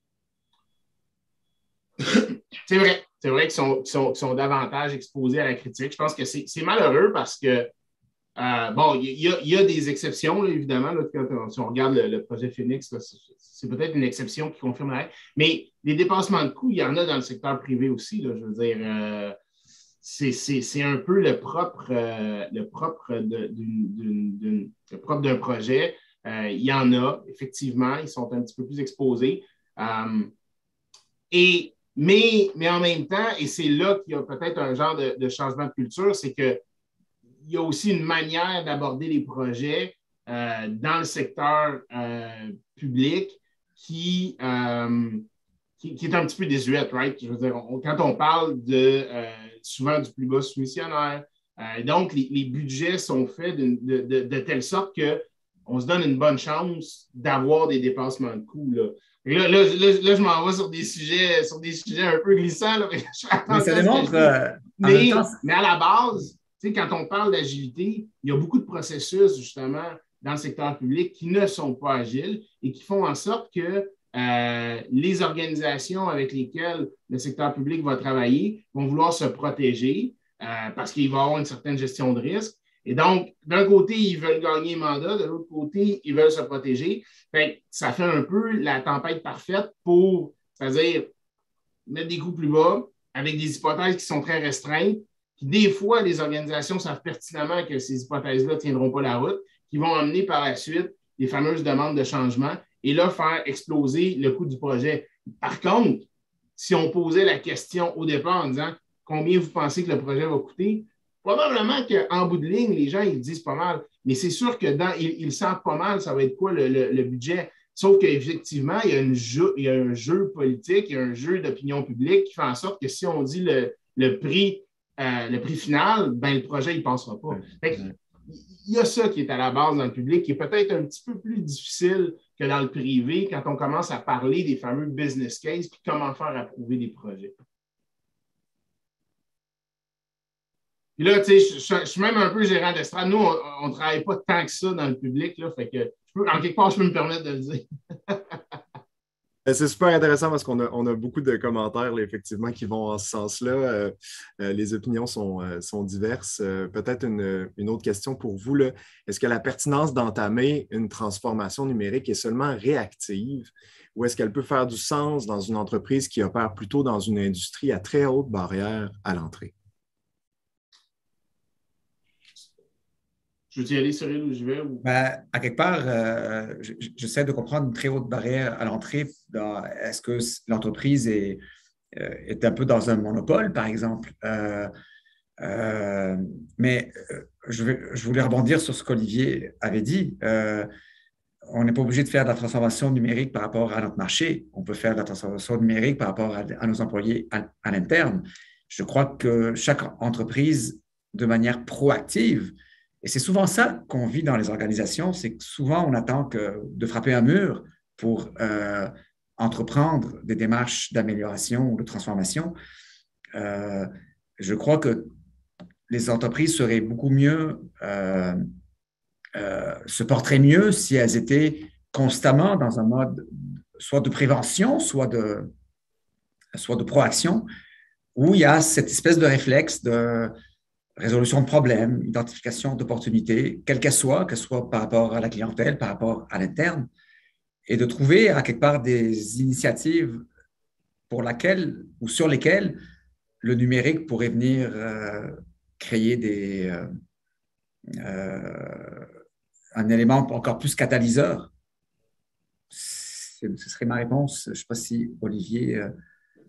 C'est vrai, c'est vrai qu'ils sont, qu'ils sont, qu'ils sont davantage exposés à la critique. Je pense que c'est, c'est malheureux parce que, euh, bon, il y, y, y a des exceptions, là, évidemment. Là, quand on, si on regarde le, le projet Phoenix, là, c'est, c'est peut-être une exception qui confirme la règle. Mais les dépassements de coûts, il y en a dans le secteur privé aussi. Là, je veux dire, euh, c'est, c'est, c'est un peu le propre, euh, le propre, de, d'une, d'une, d'une, le propre d'un projet. Euh, il y en a, effectivement, ils sont un petit peu plus exposés. Euh, et Mais, mais en même temps, et c'est là qu'il y a peut-être un genre de, de changement de culture, c'est qu'il y a aussi une manière d'aborder les projets euh, dans le secteur euh, public qui, euh, qui, qui est un petit peu désuète, right? Je veux dire, on, quand on parle de euh, souvent du plus bas soumissionnaire, euh, donc les, les budgets sont faits de, de, de, de telle sorte qu'on se donne une bonne chance d'avoir des dépassements de coûts, là. Là, là, là, là, je m'en vais sur des sujets, sur des sujets un peu glissants. Là, mais ça démontre. Euh, mais, temps, mais à la base, quand on parle d'agilité, il y a beaucoup de processus, justement, dans le secteur public qui ne sont pas agiles et qui font en sorte que euh, les organisations avec lesquelles le secteur public va travailler vont vouloir se protéger euh, parce qu'il va y avoir une certaine gestion de risque. Et donc, d'un côté, ils veulent gagner un mandat, de l'autre côté, ils veulent se protéger. Fait, ça fait un peu la tempête parfaite pour, c'est-à-dire mettre des coûts plus bas avec des hypothèses qui sont très restreintes. Puis des fois, les organisations savent pertinemment que ces hypothèses-là ne tiendront pas la route, qui vont amener par la suite les fameuses demandes de changement et là, faire exploser le coût du projet. Par contre, si on posait la question au départ en disant combien vous pensez que le projet va coûter, probablement qu'en bout de ligne, les gens, ils disent pas mal. Mais c'est sûr que dans, ils, ils sentent pas mal, ça va être quoi le, le, le budget. Sauf qu'effectivement, il y a une jeu, il y a un jeu politique, il y a un jeu d'opinion publique qui fait en sorte que si on dit le, le, prix, euh, le prix final, ben, le projet, il ne passera pas. Fait que, il y a ça qui est à la base dans le public, qui est peut-être un petit peu plus difficile que dans le privé quand on commence à parler des fameux business cases puis comment faire approuver des projets. Puis là, tu sais, je, je suis même un peu gérant d'estrade. Nous, on ne travaille pas tant que ça dans le public, là, fait que je peux, en quelque part, je peux me permettre de le dire. C'est super intéressant parce qu'on a, on a beaucoup de commentaires, là, effectivement, qui vont en ce sens-là. Euh, euh, les opinions sont, euh, sont diverses. Euh, peut-être une, une autre question pour vous, là. Est-ce que la pertinence d'entamer une transformation numérique est seulement réactive ou est-ce qu'elle peut faire du sens dans une entreprise qui opère plutôt dans une industrie à très haute barrière à l'entrée? Je veux y aller, Cyril, où je vais? Ou... Ben, à quelque part, euh, j'essaie de comprendre une très haute barrière à l'entrée. Est-ce que l'entreprise est, est un peu dans un monopole, par exemple? Euh, euh, mais je, vais, je voulais rebondir sur ce qu'Olivier avait dit. Euh, on n'est pas obligé de faire de la transformation numérique par rapport à notre marché. On peut faire de la transformation numérique par rapport à, à nos employés à, à l'interne. Je crois que chaque entreprise, de manière proactive, et c'est souvent ça qu'on vit dans les organisations, c'est que souvent on attend que, de frapper un mur pour euh, entreprendre des démarches d'amélioration ou de transformation. Euh, je crois que les entreprises seraient beaucoup mieux, euh, euh, se porteraient mieux si elles étaient constamment dans un mode soit de prévention, soit de, soit de proaction, où il y a cette espèce de réflexe de résolution de problèmes, identification d'opportunités, quelles qu'elles soient, qu'elles soient par rapport à la clientèle, par rapport à l'interne, et de trouver à quelque part des initiatives pour laquelle ou sur lesquelles le numérique pourrait venir euh, créer des, euh, euh, un élément encore plus catalyseur. Ce serait ma réponse. Je ne sais pas si Olivier... Euh...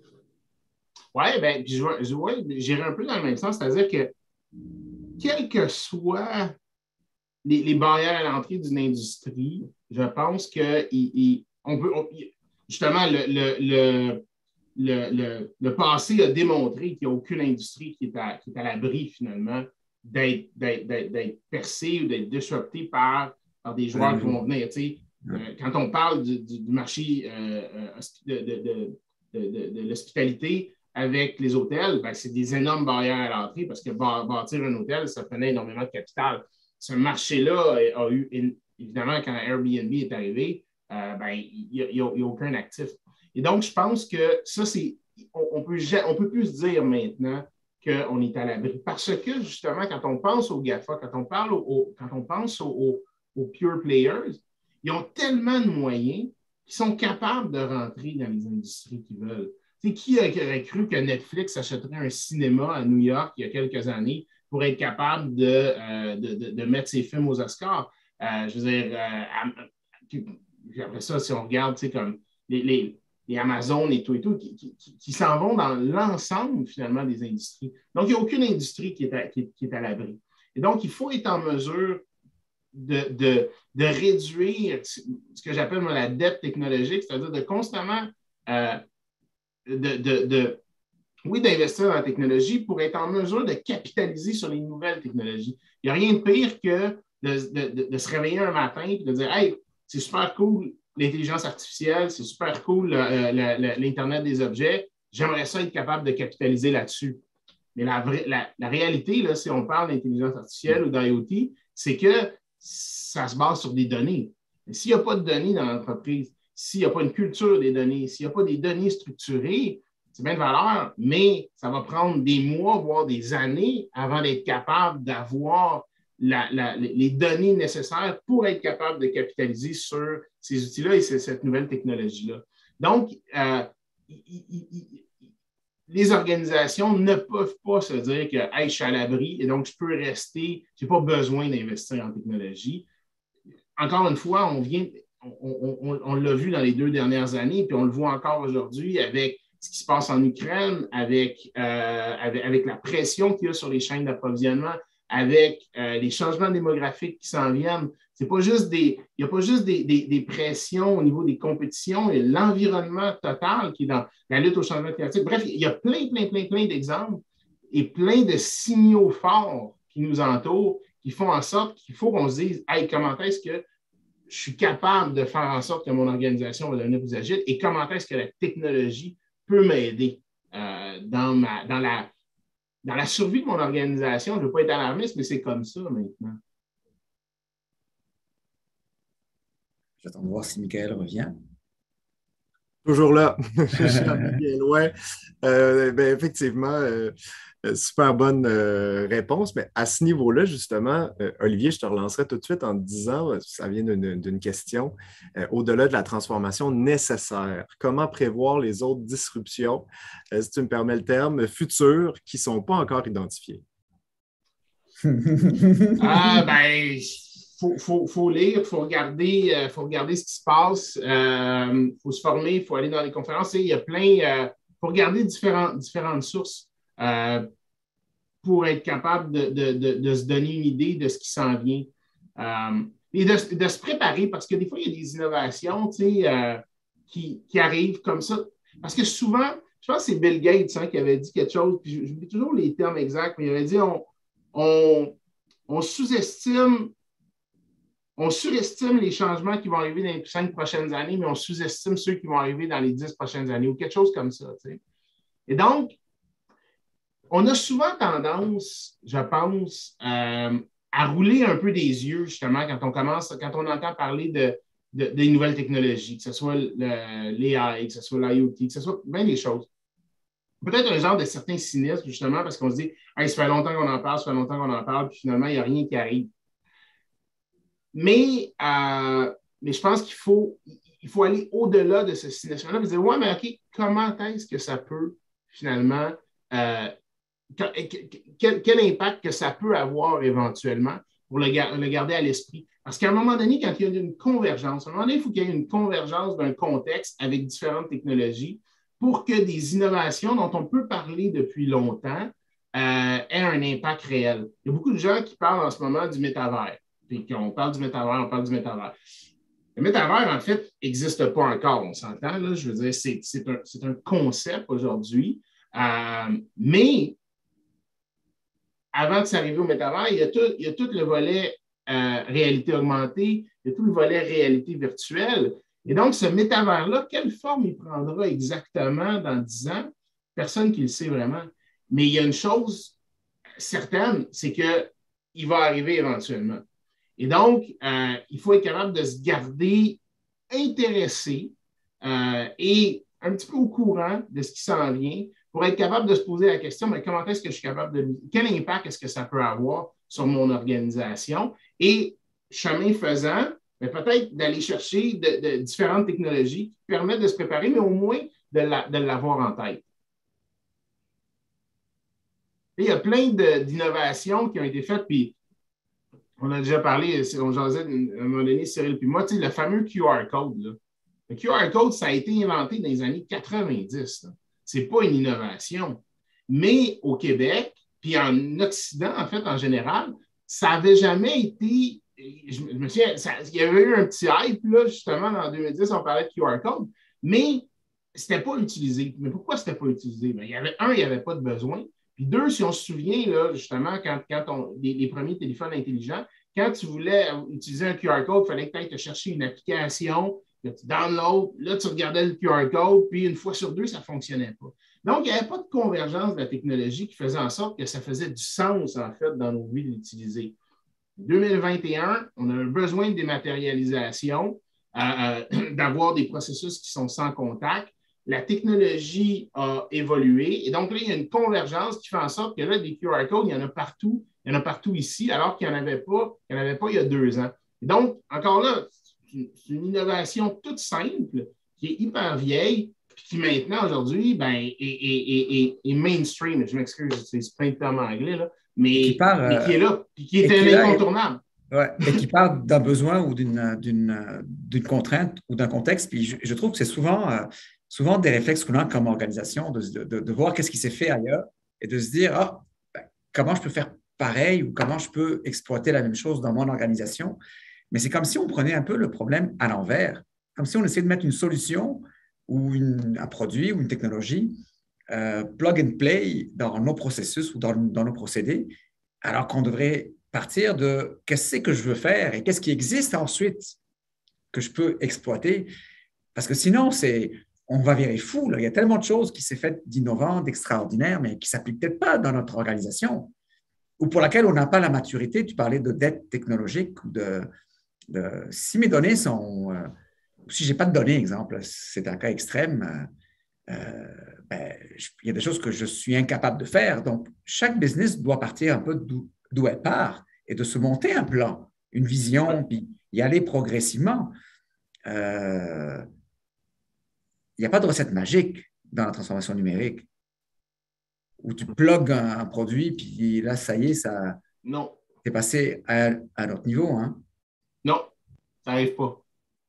Oui, bien, je, je, ouais, j'irai un peu dans le même sens, c'est-à-dire que quelles que soient les, les barrières à l'entrée d'une industrie, je pense qu'on peut... On, justement, le, le, le, le, le, le passé a démontré qu'il n'y a aucune industrie qui est à, qui est à l'abri, finalement, d'être, d'être, d'être, d'être percée ou d'être disruptée par, par des joueurs mmh. qui vont venir. Tu sais, mmh. euh, quand on parle du, du, du marché euh, de, de, de, de, de, de l'hospitalité avec les hôtels, ben, c'est des énormes barrières à l'entrée parce que bâtir un hôtel, ça prenait énormément de capital. Ce marché-là a, a eu, évidemment, quand Airbnb est arrivé, euh, ben, il n'y a, a, a aucun actif. Et donc, je pense que ça, c'est. On ne peut, on peut plus dire maintenant qu'on est à l'abri. Parce que, justement, quand on pense aux GAFA, quand on, parle aux, aux, quand on pense aux, aux, aux pure players, ils ont tellement de moyens qu'ils sont capables de rentrer dans les industries qu'ils veulent. Tu sais, qui aurait cru que Netflix achèterait un cinéma à New York il y a quelques années pour être capable de, euh, de, de, de mettre ses films aux Oscars? Euh, je veux dire, euh, après ça, si on regarde, tu sais, comme les, les les Amazon et tout et tout, qui, qui, qui s'en vont dans l'ensemble, finalement, des industries. Donc, il n'y a aucune industrie qui est à, qui, qui est à l'abri. Et donc, il faut être en mesure de, de, de réduire ce que j'appelle moi, la dette technologique, c'est-à-dire de constamment, euh, de, de, de, oui, d'investir dans la technologie pour être en mesure de capitaliser sur les nouvelles technologies. Il n'y a rien de pire que de, de, de, de se réveiller un matin et de dire « Hey, c'est super cool, l'intelligence artificielle, c'est super cool, euh, le, le, l'Internet des objets. J'aimerais ça être capable de capitaliser là-dessus. » Mais la, la, la réalité, là, si on parle d'intelligence artificielle ou d'IoT, c'est que ça se base sur des données. Mais s'il n'y a pas de données dans l'entreprise, s'il n'y a pas une culture des données, s'il n'y a pas des données structurées, c'est bien de valeur, mais ça va prendre des mois, voire des années avant d'être capable d'avoir La, la, les données nécessaires pour être capable de capitaliser sur ces outils-là et cette nouvelle technologie-là. Donc, euh, y, y, y, les organisations ne peuvent pas se dire que hey, je suis à l'abri et donc je peux rester, je n'ai pas besoin d'investir en technologie. Encore une fois, on vient, on, on, on l'a vu dans les deux dernières années, puis on le voit encore aujourd'hui avec ce qui se passe en Ukraine, avec, euh, avec, avec la pression qu'il y a sur les chaînes d'approvisionnement, avec euh, les changements démographiques qui s'en viennent. C'est pas juste des, il n'y a pas juste des, des, des pressions au niveau des compétitions et l'environnement total qui est dans la lutte au changement climatique. Bref, il y a plein, plein, plein, plein d'exemples et plein de signaux forts qui nous entourent qui font en sorte qu'il faut qu'on se dise « Hey, comment est-ce que je suis capable de faire en sorte que mon organisation va devenir plus agile et comment est-ce que la technologie peut m'aider euh, dans, ma, dans la Dans la survie de mon organisation, je ne veux pas être alarmiste, mais c'est comme ça maintenant. J'attends de voir si Michael revient. Toujours là. Je suis bien loin. Euh, ben, effectivement, euh, super bonne euh, réponse. Mais à ce niveau-là, justement, euh, Olivier, je te relancerai tout de suite en te disant, ça vient d'une, d'une question, euh, au-delà de la transformation nécessaire, comment prévoir les autres disruptions, euh, si tu me permets le terme, futures qui ne sont pas encore identifiées? Ah, ben, il faut, faut, faut lire, il faut regarder, euh, faut regarder ce qui se passe, il euh, faut se former, il faut aller dans les conférences. Il y a plein, il euh, faut regarder différentes, différentes sources euh, pour être capable de, de, de, de se donner une idée de ce qui s'en vient. Euh, et de, de se préparer, parce que des fois, il y a des innovations tu sais, euh, qui, qui arrivent comme ça. Parce que souvent, je pense que c'est Bill Gates hein, qui avait dit quelque chose, puis j'oublie toujours les termes exacts, mais il avait dit on, on, on sous-estime, on surestime les changements qui vont arriver dans les cinq prochaines années, mais on sous-estime ceux qui vont arriver dans les dix prochaines années, ou quelque chose comme ça. Tu sais. Et donc, on a souvent tendance, je pense, euh, à rouler un peu des yeux, justement, quand on commence, quand on entend parler de, de, des nouvelles technologies, que ce soit l'A I, que ce soit l'IoT, que ce soit bien des choses. Peut-être un genre de certain cynisme, justement, parce qu'on se dit hey, ça fait longtemps qu'on en parle, ça fait longtemps qu'on en parle, puis finalement, il n'y a rien qui arrive. Mais, euh, mais je pense qu'il faut, il faut aller au-delà de ce cynisme-là et dire ouais, mais OK, comment est-ce que ça peut, finalement, euh, Quel, quel impact que ça peut avoir éventuellement pour le, gar- le garder à l'esprit. Parce qu'à un moment donné, quand il y a une convergence, à un moment donné, il faut qu'il y ait une convergence d'un contexte avec différentes technologies pour que des innovations dont on peut parler depuis longtemps euh, aient un impact réel. Il y a beaucoup de gens qui parlent en ce moment du métavers. Puis qu'on parle du métavers, on parle du métavers. Le métavers, en fait, n'existe pas encore, on s'entend. Là, je veux dire, c'est, c'est, un, c'est un concept aujourd'hui. Euh, mais avant de s'arriver au métavers, il y a tout, il y a tout le volet euh, réalité augmentée, il y a tout le volet réalité virtuelle. Et donc, ce métavers-là, quelle forme il prendra exactement dans dix ans? Personne qui le sait vraiment. Mais il y a une chose certaine, c'est qu'il va arriver éventuellement. Et donc, euh, il faut être capable de se garder intéressé euh, et un petit peu au courant de ce qui s'en vient pour être capable de se poser la question, mais comment est-ce que je suis capable de... Quel impact est-ce que ça peut avoir sur mon organisation? Et chemin faisant, mais peut-être d'aller chercher de, de différentes technologies qui permettent de se préparer, mais au moins de, la, de l'avoir en tête. Et il y a plein de, d'innovations qui ont été faites, puis on a déjà parlé, on jasait à un moment donné, Cyril puis moi, tu sais, le fameux Q R code. Là. Le Q R code, ça a été inventé dans les années quatre-vingt-dix. Ce n'est pas une innovation. Mais au Québec, puis en Occident, en fait, en général, ça n'avait jamais été. Je me souviens, ça, il y avait eu un petit hype, là, justement, en deux mille dix, on parlait de Q R code, mais ce n'était pas utilisé. Mais pourquoi ce n'était pas utilisé? Bien, il y avait, un, il n'y avait pas de besoin. Puis deux, si on se souvient, là, justement, quand, quand on, les, les premiers téléphones intelligents, quand tu voulais utiliser un Q R code, il fallait que tu ailles te chercher une application, que tu downloads, là, tu regardais le Q R code, puis une fois sur deux, ça ne fonctionnait pas. Donc, il n'y avait pas de convergence de la technologie qui faisait en sorte que ça faisait du sens, en fait, dans nos vies de l'utiliser. deux mille vingt et un, on a un besoin de dématérialisation, euh, euh, d'avoir des processus qui sont sans contact. La technologie a évolué et donc là, il y a une convergence qui fait en sorte que là, des Q R codes, il y en a partout, il y en a partout ici, alors qu'il n'y en avait pas, il n'y en avait pas il y a deux ans. Et donc, encore là, c'est une innovation toute simple, qui est hyper vieille, puis qui maintenant, aujourd'hui, ben, est, est, est, est mainstream. Je m'excuse, c'est plein de termes anglais, là, mais, qui, part, mais qui est là, puis qui est un incontournable. Ouais, et qui part d'un besoin ou d'une, d'une, d'une contrainte ou d'un contexte. Puis je, je trouve que c'est souvent... Euh, souvent des réflexes qu'on a comme organisation, de, de, de voir qu'est-ce qui s'est fait ailleurs et de se dire, ah, ben, comment je peux faire pareil ou comment je peux exploiter la même chose dans mon organisation. Mais c'est comme si on prenait un peu le problème à l'envers, comme si on essayait de mettre une solution ou une, un produit ou une technologie euh, plug and play dans nos processus ou dans, dans nos procédés, alors qu'on devrait partir de qu'est-ce que je veux faire et qu'est-ce qui existe ensuite que je peux exploiter. Parce que sinon, c'est... on va virer fou. Là. Il y a tellement de choses qui s'est fait d'innovant, d'extraordinaire, mais qui ne s'appliquent peut-être pas dans notre organisation ou pour laquelle on n'a pas la maturité. Tu parlais de dette technologique ou de, de si mes données sont, euh, si je n'ai pas de données, exemple, c'est un cas extrême, euh, ben, je, il y a des choses que je suis incapable de faire. Donc, chaque business doit partir un peu d'où, d'où elle part et de se monter un plan, une vision, puis y aller progressivement. Euh, Il n'y a pas de recette magique dans la transformation numérique où tu plugues un, un produit, puis là, ça y est, ça non. t'es passé à, à un autre niveau. Hein? Non, ça n'arrive pas.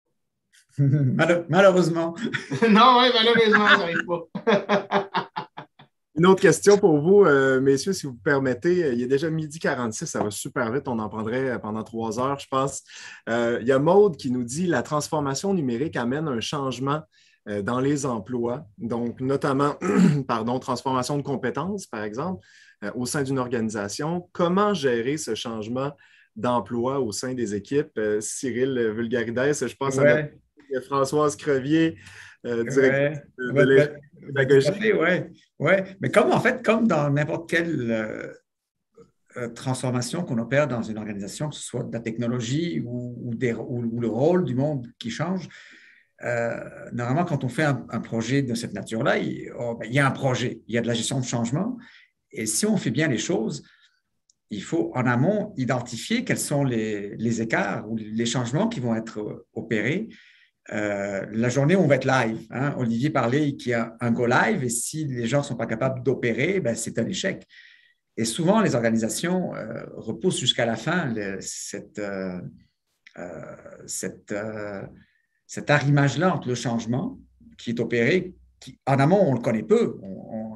Mal, malheureusement. non, oui, malheureusement, ça n'arrive pas. Une autre question pour vous, euh, messieurs, si vous permettez. Il est déjà midi quarante-six, ça va super vite, on en prendrait pendant trois heures, je pense. Euh, il y a Maude qui nous dit « La transformation numérique amène un changement dans les emplois, donc notamment, pardon, transformation de compétences, par exemple, euh, au sein d'une organisation. Comment gérer ce changement d'emploi au sein des équipes? Euh, Cyril Vulgarides, je pense ouais. à notre Françoise Crevier, euh, directrice ouais. de, de ouais, pédagogie. Oui, ouais. ouais. Mais comme en fait, comme dans n'importe quelle euh, euh, transformation qu'on opère dans une organisation, que ce soit de la technologie ou, ou, des, ou, ou le rôle du monde qui change, Euh, normalement, quand on fait un, un projet de cette nature-là, il, oh, ben, il y a un projet, il y a de la gestion de changement. Et si on fait bien les choses, il faut en amont identifier quels sont les, les écarts ou les changements qui vont être opérés. Euh, la journée où on va être live, hein, Olivier parlait qu'il y a un go live et si les gens ne sont pas capables d'opérer, ben, c'est un échec. Et souvent, les organisations euh, repoussent jusqu'à la fin le, cette, euh, euh, cette, euh, cet arrimage-là entre le changement qui est opéré, qui, en amont, on le connaît peu. On, on,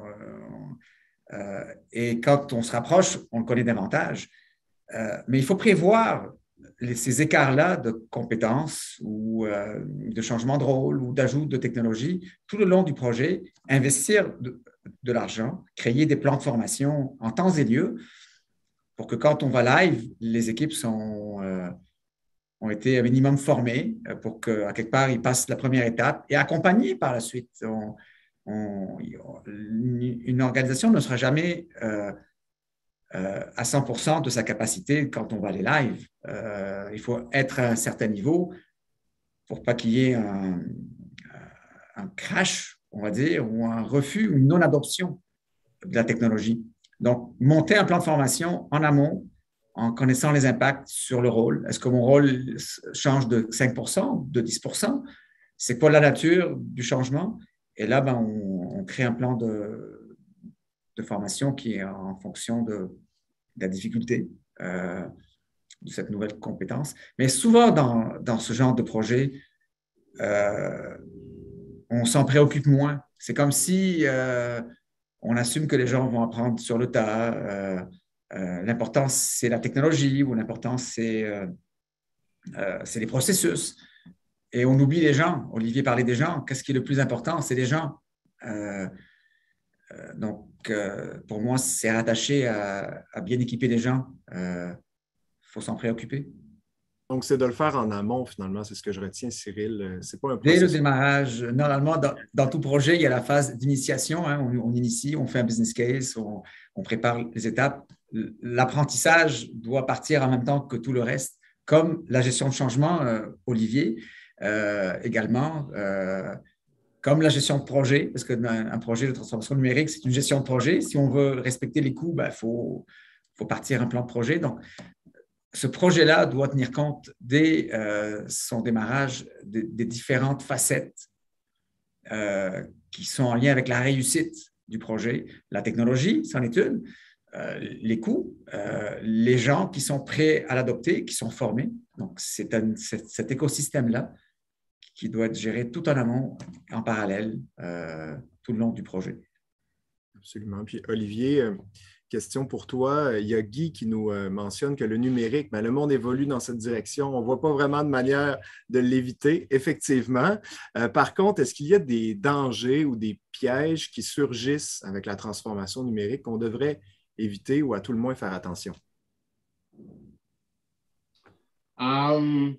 euh, et quand on se rapproche, on le connaît davantage. Euh, mais il faut prévoir les, ces écarts-là de compétences ou euh, de changement de rôle ou d'ajout de technologie tout le long du projet, investir de, de l'argent, créer des plans de formation en temps et lieu pour que quand on va live, les équipes sont, euh, ont été un minimum formées pour qu'à quelque part, ils passent la première étape et accompagnés par la suite. On, on, une organisation ne sera jamais euh, euh, à cent pour cent de sa capacité quand on va aller live. Euh, il faut être à un certain niveau pour pas qu'il y ait un, un crash, on va dire, ou un refus, ou une non-adoption de la technologie. Donc, monter un plan de formation en amont, en connaissant les impacts sur le rôle. Est-ce que mon rôle change de cinq pour cent, de dix pour cent? C'est quoi la nature du changement? Et là, ben, on, on crée un plan de, de formation qui est en fonction de, de la difficulté euh, de cette nouvelle compétence. Mais souvent, dans, dans ce genre de projet, euh, on s'en préoccupe moins. C'est comme si euh, on assume que les gens vont apprendre sur le tas. Euh, euh, l'important, c'est la technologie ou l'important, c'est euh, euh, c'est les processus. Et on oublie les gens. Olivier parlait des gens. Qu'est-ce qui est le plus important? C'est les gens. Euh, euh, donc, euh, pour moi, c'est rattaché à, à bien équiper les gens. Il euh, faut s'en préoccuper. Donc, c'est de le faire en amont, finalement. C'est ce que je retiens, Cyril. C'est pas un processus. Dès le démarrage, normalement, dans, dans tout projet, il y a la phase d'initiation. Hein. On, on initie, on fait un business case, on, on prépare les étapes. L'apprentissage doit partir en même temps que tout le reste, comme la gestion de changement, euh, Olivier, euh, également, euh, comme la gestion de projet, parce qu'un projet de transformation numérique, c'est une gestion de projet. Si on veut respecter les coûts, il faut, faut partir un plan de projet. Donc, ce projet-là doit tenir compte dès euh, son démarrage des, des différentes facettes euh, qui sont en lien avec la réussite du projet. La technologie, c'en est une. Euh, les coûts, euh, les gens qui sont prêts à l'adopter, qui sont formés. Donc, c'est un, cet écosystème-là qui doit être géré tout en amont, en parallèle, euh, tout le long du projet. Absolument. Puis, Olivier, euh, question pour toi. Il y a Guy qui nous euh, mentionne que le numérique, ben, le monde évolue dans cette direction. On ne voit pas vraiment de manière de l'éviter, effectivement. Euh, par contre, est-ce qu'il y a des dangers ou des pièges qui surgissent avec la transformation numérique qu'on devrait éviter ou à tout le moins faire attention? Um,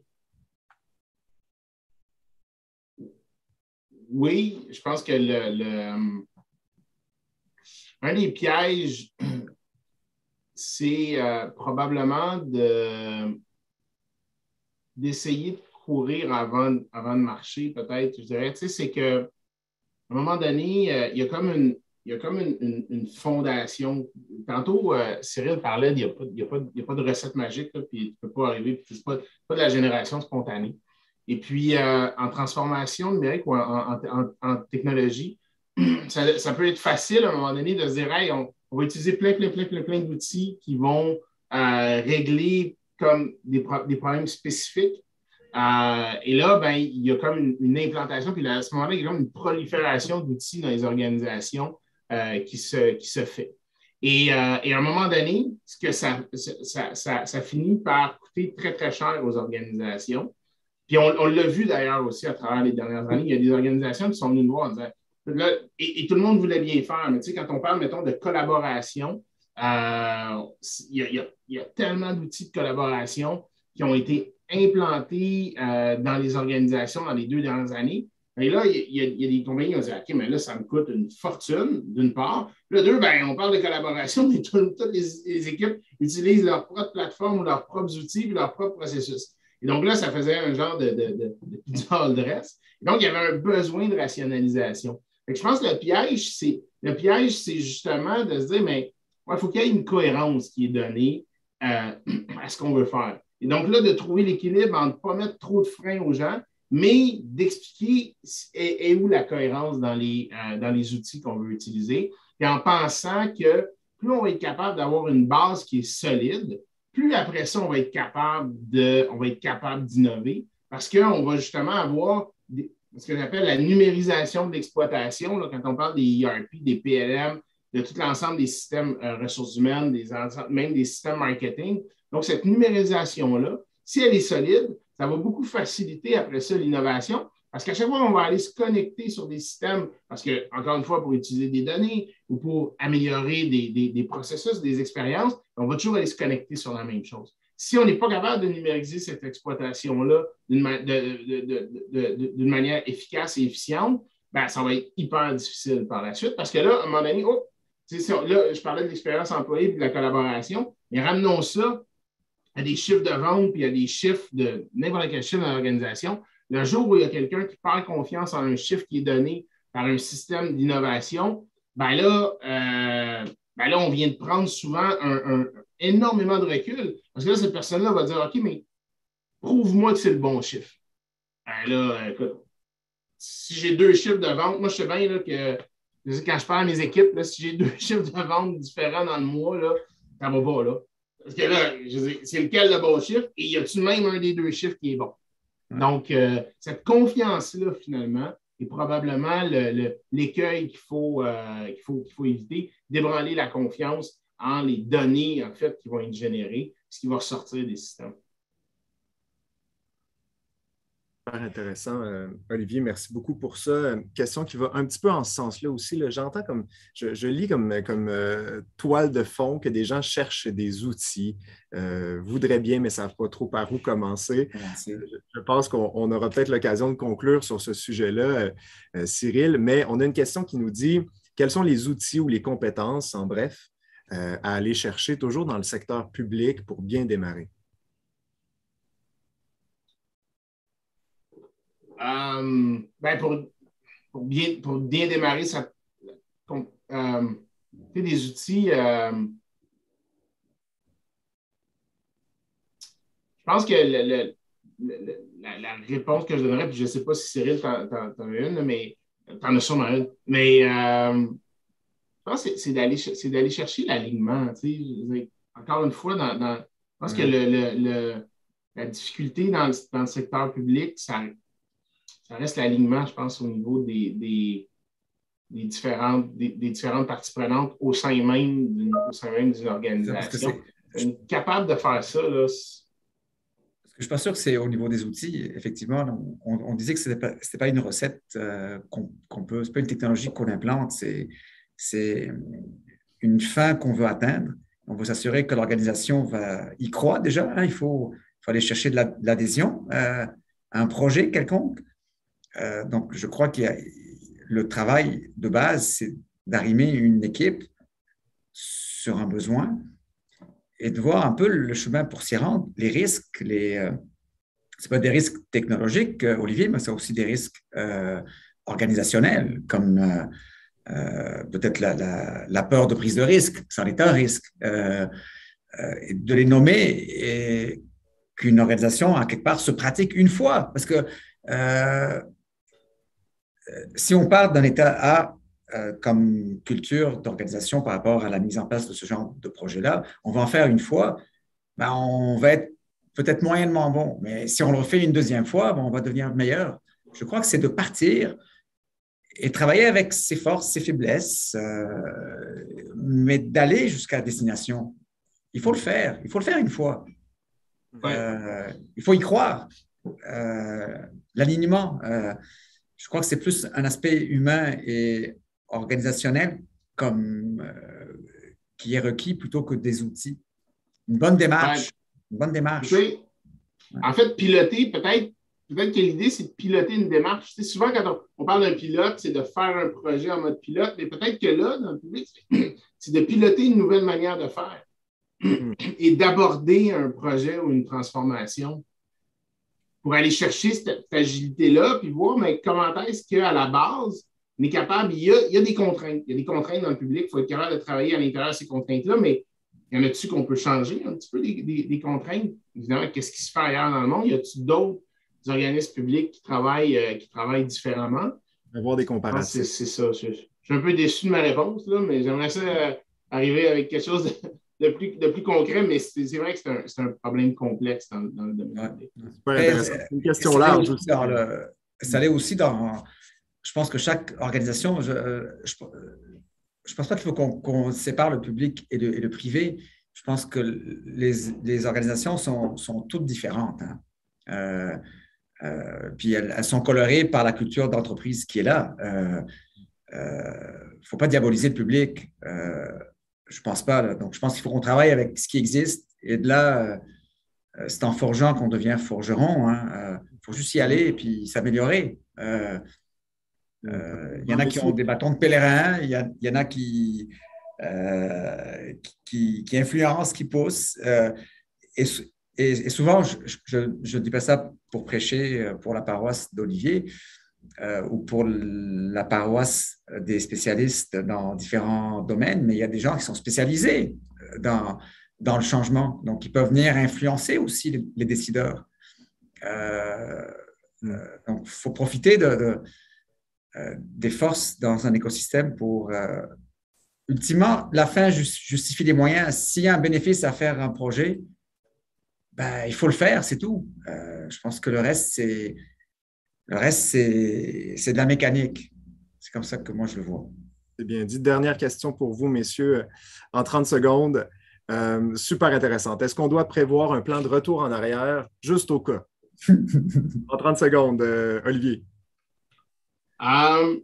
oui, je pense que le, le, un des pièges, c'est euh, probablement de, d'essayer de courir avant, avant de marcher, peut-être, je dirais. Tu sais, c'est qu'à un moment donné, euh, il y a comme une Il y a comme une, une, une fondation. Tantôt, euh, Cyril parlait, il n'y a, a, a pas de recette magique, là, puis tu ne peux pas arriver, puis ce n'est pas, pas de la génération spontanée. Et puis, euh, en transformation numérique ou en, en, en, en technologie, ça, ça peut être facile à un moment donné de se dire, hey, on, on va utiliser plein, plein, plein, plein, plein d'outils qui vont euh, régler comme des, pro des problèmes spécifiques. Euh, et là, ben, il y a comme une, une implantation, puis là, à ce moment-là, il y a comme une prolifération d'outils dans les organisations euh, qui, se, qui se fait. Et, euh, et à un moment donné, ce que ça, ça, ça, ça finit par coûter très, très cher aux organisations. Puis on, on l'a vu d'ailleurs aussi à travers les dernières années, il y a des organisations qui sont venues nous voir en disant, là, et, et tout le monde voulait bien faire, mais tu sais, quand on parle, mettons, de collaboration, euh, il, y a, il, y a, il y a tellement d'outils de collaboration qui ont été implantés euh, dans les organisations dans les deux dernières années. Et là, il y a, il y a des compagnies qui ont dit, OK, mais là, ça me coûte une fortune, d'une part. Puis là, deux, ben, on parle de collaboration, mais tout, toutes les, les équipes utilisent leur propre plateforme ou leurs propres outils ou leurs propres processus. Et donc là, ça faisait un genre de, de, de, de pizza all dress. Et donc, il y avait un besoin de rationalisation. Fait que je pense que le piège, c'est le piège, c'est justement de se dire, mais il ouais, faut qu'il y ait une cohérence qui est donnée euh, à ce qu'on veut faire. Et donc là, de trouver l'équilibre entre ne pas mettre trop de freins aux gens, mais d'expliquer est, est où la cohérence dans les, euh, dans les outils qu'on veut utiliser, et en pensant que plus on va être capable d'avoir une base qui est solide, plus après ça, on va être capable de, on va être capable d'innover parce qu'on va justement avoir des, ce que j'appelle la numérisation de l'exploitation, là, quand on parle des E R P, des P L M, de tout l'ensemble des systèmes euh, ressources humaines, des, même des systèmes marketing. Donc, cette numérisation-là, si elle est solide, ça va beaucoup faciliter après ça l'innovation parce qu'à chaque fois, on va aller se connecter sur des systèmes, parce que, encore une fois, pour utiliser des données ou pour améliorer des, des, des processus, des expériences, on va toujours aller se connecter sur la même chose. Si on n'est pas capable de numériser cette exploitation-là d'une ma de, de, de, de, de, manière efficace et efficiente, ben, ça va être hyper difficile par la suite parce que là, à un moment donné, oh, là, je parlais de l'expérience employée et de la collaboration, mais ramenons ça à des chiffres de vente puis à des chiffres de n'importe quel chiffre dans l'organisation. Le jour où il y a quelqu'un qui perd confiance en un chiffre qui est donné par un système d'innovation, ben là, euh, ben là, on vient de prendre souvent un, un, énormément de recul. Parce que là, cette personne-là va dire, OK, mais prouve-moi que c'est le bon chiffre. Ben là, écoute, si j'ai deux chiffres de vente, moi, je sais bien là, que quand je parle à mes équipes, là, si j'ai deux chiffres de vente différents dans le mois, là, ça ne va pas. Là. Parce que là, c'est lequel le bon chiffre et y a-tu même un des deux chiffres qui est bon? Donc, euh, cette confiance-là, finalement, est probablement l'écueil qu'il faut, euh, qu'il faut, qu'il faut éviter, d'ébranler la confiance en les données, en fait, qui vont être générées, ce qui va ressortir des systèmes. Super intéressant, euh, Olivier, merci beaucoup pour ça. Question qui va un petit peu en ce sens-là aussi. J'entends comme, je, je lis comme, comme euh, toile de fond que des gens cherchent des outils, euh, voudraient bien, mais ne savent pas trop par où commencer. Merci. Je, je pense qu'on aura peut-être l'occasion de conclure sur ce sujet-là, euh, euh, Cyril, mais on a une question qui nous dit, quels sont les outils ou les compétences, en bref, euh, à aller chercher toujours dans le secteur public pour bien démarrer? Euh, ben pour, pour, bien, pour bien démarrer, ça, euh, des outils, euh, je pense que le, le, le, la, la réponse que je donnerais, puis je ne sais pas si Cyril t'en as une, mais t'en as sûrement une, mais euh, je pense que c'est d'aller d'aller chercher l'alignement. Encore une fois, dans, dans, je pense mmh. que le, le, le, la difficulté dans le, dans le secteur public, ça Ça reste l'alignement, je pense, au niveau des, des, des, différentes, des, des différentes parties prenantes au sein même d'une organisation. Être capable de faire ça, là. Je ne suis pas sûr que c'est au niveau des outils. Effectivement, on, on disait que ce n'était pas, pas une recette euh, qu'on qu'on peut, ce n'est pas une technologie qu'on implante, c'est une fin qu'on veut atteindre. On veut s'assurer que l'organisation va y croire déjà. Hein, il, faut, il faut aller chercher de l'adhésion euh, à un projet quelconque. Euh, donc, je crois que le travail de base, c'est d'arrimer une équipe sur un besoin et de voir un peu le chemin pour s'y rendre, les risques. Les, euh, ce n'est pas des risques technologiques, Olivier, mais c'est aussi des risques euh, organisationnels, comme euh, euh, peut-être la, la, la peur de prise de risque. Ça en est un risque. Euh, euh, de les nommer et qu'une organisation, à quelque part, se pratique une fois. Parce que euh, si on part d'un état A euh, comme culture d'organisation par rapport à la mise en place de ce genre de projet-là, on va en faire une fois, ben on va être peut-être moyennement bon. Mais si on le refait une deuxième fois, ben on va devenir meilleur. Je crois que c'est de partir et travailler avec ses forces, ses faiblesses, euh, mais d'aller jusqu'à la destination. Il faut le faire. Il faut le faire une fois. Ouais. Euh, il faut y croire. Euh, L'alignement, euh, je crois que c'est plus un aspect humain et organisationnel comme, euh, qui est requis plutôt que des outils. Une bonne démarche. Ouais. Une bonne démarche. Tu sais, en fait, piloter, peut-être peut-être que l'idée, c'est de piloter une démarche. Tu sais, souvent, quand on, on parle d'un pilote, c'est de faire un projet en mode pilote, mais peut-être que là, dans le public, c'est de piloter une nouvelle manière de faire et d'aborder un projet ou une transformation pour aller chercher cette agilité-là, puis voir mais comment est-ce qu'à la base, on est capable, il y, a, il y a des contraintes. Il y a des contraintes dans le public, il faut être capable de travailler à l'intérieur de ces contraintes-là, mais il y en a-tu qu'on peut changer un petit peu des, des, des contraintes? Évidemment, qu'est-ce qui se fait ailleurs dans le monde? Y a-t-il d'autres organismes publics qui travaillent, euh, qui travaillent différemment? Avoir des comparatifs. C'est ça. Je, je suis un peu déçu de ma réponse, là, mais j'aimerais ça euh, arriver avec quelque chose de, de, plus, de plus concret, mais c'est, c'est vrai que c'est un, c'est un problème complexe dans, dans le domaine. Ouais. C'est une question large aussi. Le, ça allait aussi dans... Je pense que chaque organisation... Je ne pense pas qu'il faut qu'on, qu'on sépare le public et le, et le privé. Je pense que les, les organisations sont, sont toutes différentes. Hein. Euh, euh, puis elles, elles sont colorées par la culture d'entreprise qui est là. Il euh, ne euh, faut pas diaboliser le public. Euh, je ne pense pas. Là. Donc, je pense qu'il faut qu'on travaille avec ce qui existe. Et de là, euh, c'est en forgeant qu'on devient forgeron. Il hein. euh, faut juste y aller et puis s'améliorer. Euh, euh, il y en a qui ont des bâtons de pèlerin. Il y, a, il y en a qui... Euh, qui, qui influence, qui pousse. Euh, et, et, et souvent, je ne dis pas ça pour prêcher pour la paroisse d'Olivier euh, ou pour la paroisse des spécialistes dans différents domaines, mais il y a des gens qui sont spécialisés dans, dans le changement, donc ils peuvent venir influencer aussi les, les décideurs. Euh, euh, donc, il faut profiter de, de, euh, des forces dans un écosystème pour... Euh, ultimement, la fin justifie les moyens. S'il y a un bénéfice à faire un projet, ben, il faut le faire, c'est tout. Euh, je pense que le reste, c'est, le reste, c'est, c'est de la mécanique. C'est comme ça que moi, je le vois. C'est bien dit. Dernière question pour vous, messieurs, en trente secondes. Euh, super intéressante. Est-ce qu'on doit prévoir un plan de retour en arrière juste au cas? En trente secondes, euh, Olivier. Um,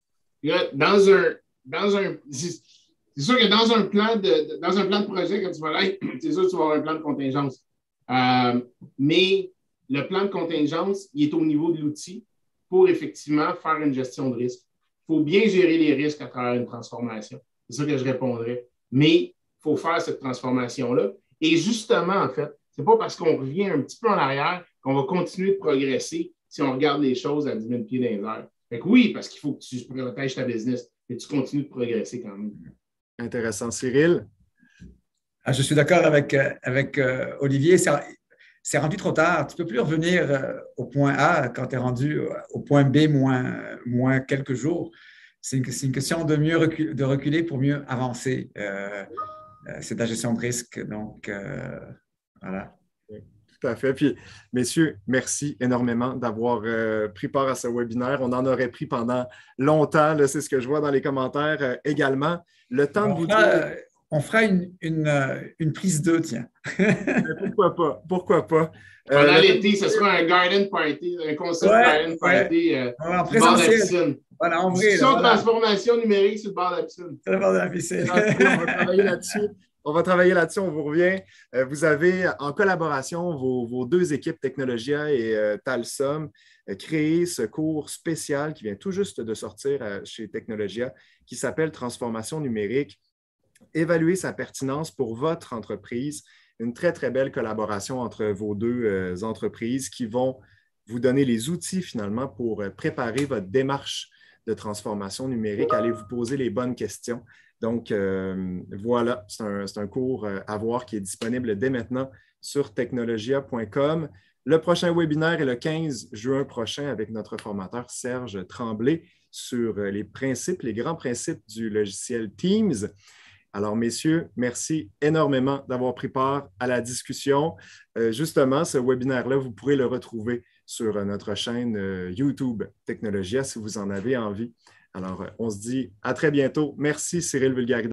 dans un... Dans un, c'est sûr que dans un plan de, dans un plan de projet, quand tu vas là, c'est sûr que tu vas avoir un plan de contingence. Euh, mais le plan de contingence, il est au niveau de l'outil pour effectivement faire une gestion de risque. Il faut bien gérer les risques à travers une transformation. C'est ça que je répondrais. Mais il faut faire cette transformation-là. Et justement, en fait, ce n'est pas parce qu'on revient un petit peu en arrière qu'on va continuer de progresser si on regarde les choses à dix mille pieds dans les airs. Fait que oui, parce qu'il faut que tu protèges ta business. Et tu continues de progresser quand même. Intéressant. Cyril? Ah, je suis d'accord avec, avec euh, Olivier. C'est, c'est rendu trop tard. Tu ne peux plus revenir euh, au point A quand tu es rendu au point B moins, moins quelques jours. C'est une, c'est une question de, mieux reculer, de reculer pour mieux avancer. Euh, euh, c'est de la gestion de risque. Donc, euh, voilà. Tout à fait. Puis, messieurs, merci énormément d'avoir euh, pris part à ce webinaire. On en aurait pris pendant longtemps. Là, c'est ce que je vois dans les commentaires euh, également. Le temps on de vous fera, dire... euh, on fera une, une, une prise deux, tiens. Pourquoi pas? Pourquoi pas? Pendant euh, l'été, ce sera un garden party, un concept ouais, garden party ouais. euh, en présentiel. Voilà, en vrai. Discussion de transformation numérique sur le bord de la piscine. Sur le bord de la piscine. On va travailler là-dessus. On va travailler là-dessus, on vous revient. Euh, vous avez en collaboration vos, vos deux équipes, Technologia et euh, Talsom, euh, créé ce cours spécial qui vient tout juste de sortir euh, chez Technologia, qui s'appelle Transformation numérique. Évaluer sa pertinence pour votre entreprise. Une très, très belle collaboration entre vos deux euh, entreprises qui vont vous donner les outils finalement pour euh, préparer votre démarche de transformation numérique, allez vous poser les bonnes questions. Donc, euh, voilà, c'est un, c'est un cours à voir qui est disponible dès maintenant sur technologia point com. Le prochain webinaire est le quinze juin prochain avec notre formateur Serge Tremblay sur les principes, les grands principes du logiciel Teams. Alors, messieurs, merci énormément d'avoir pris part à la discussion. Euh, justement, ce webinaire-là, vous pourrez le retrouver sur notre chaîne euh, YouTube Technologia si vous en avez envie. Alors, on se dit à très bientôt. Merci Cyril Vulgaris.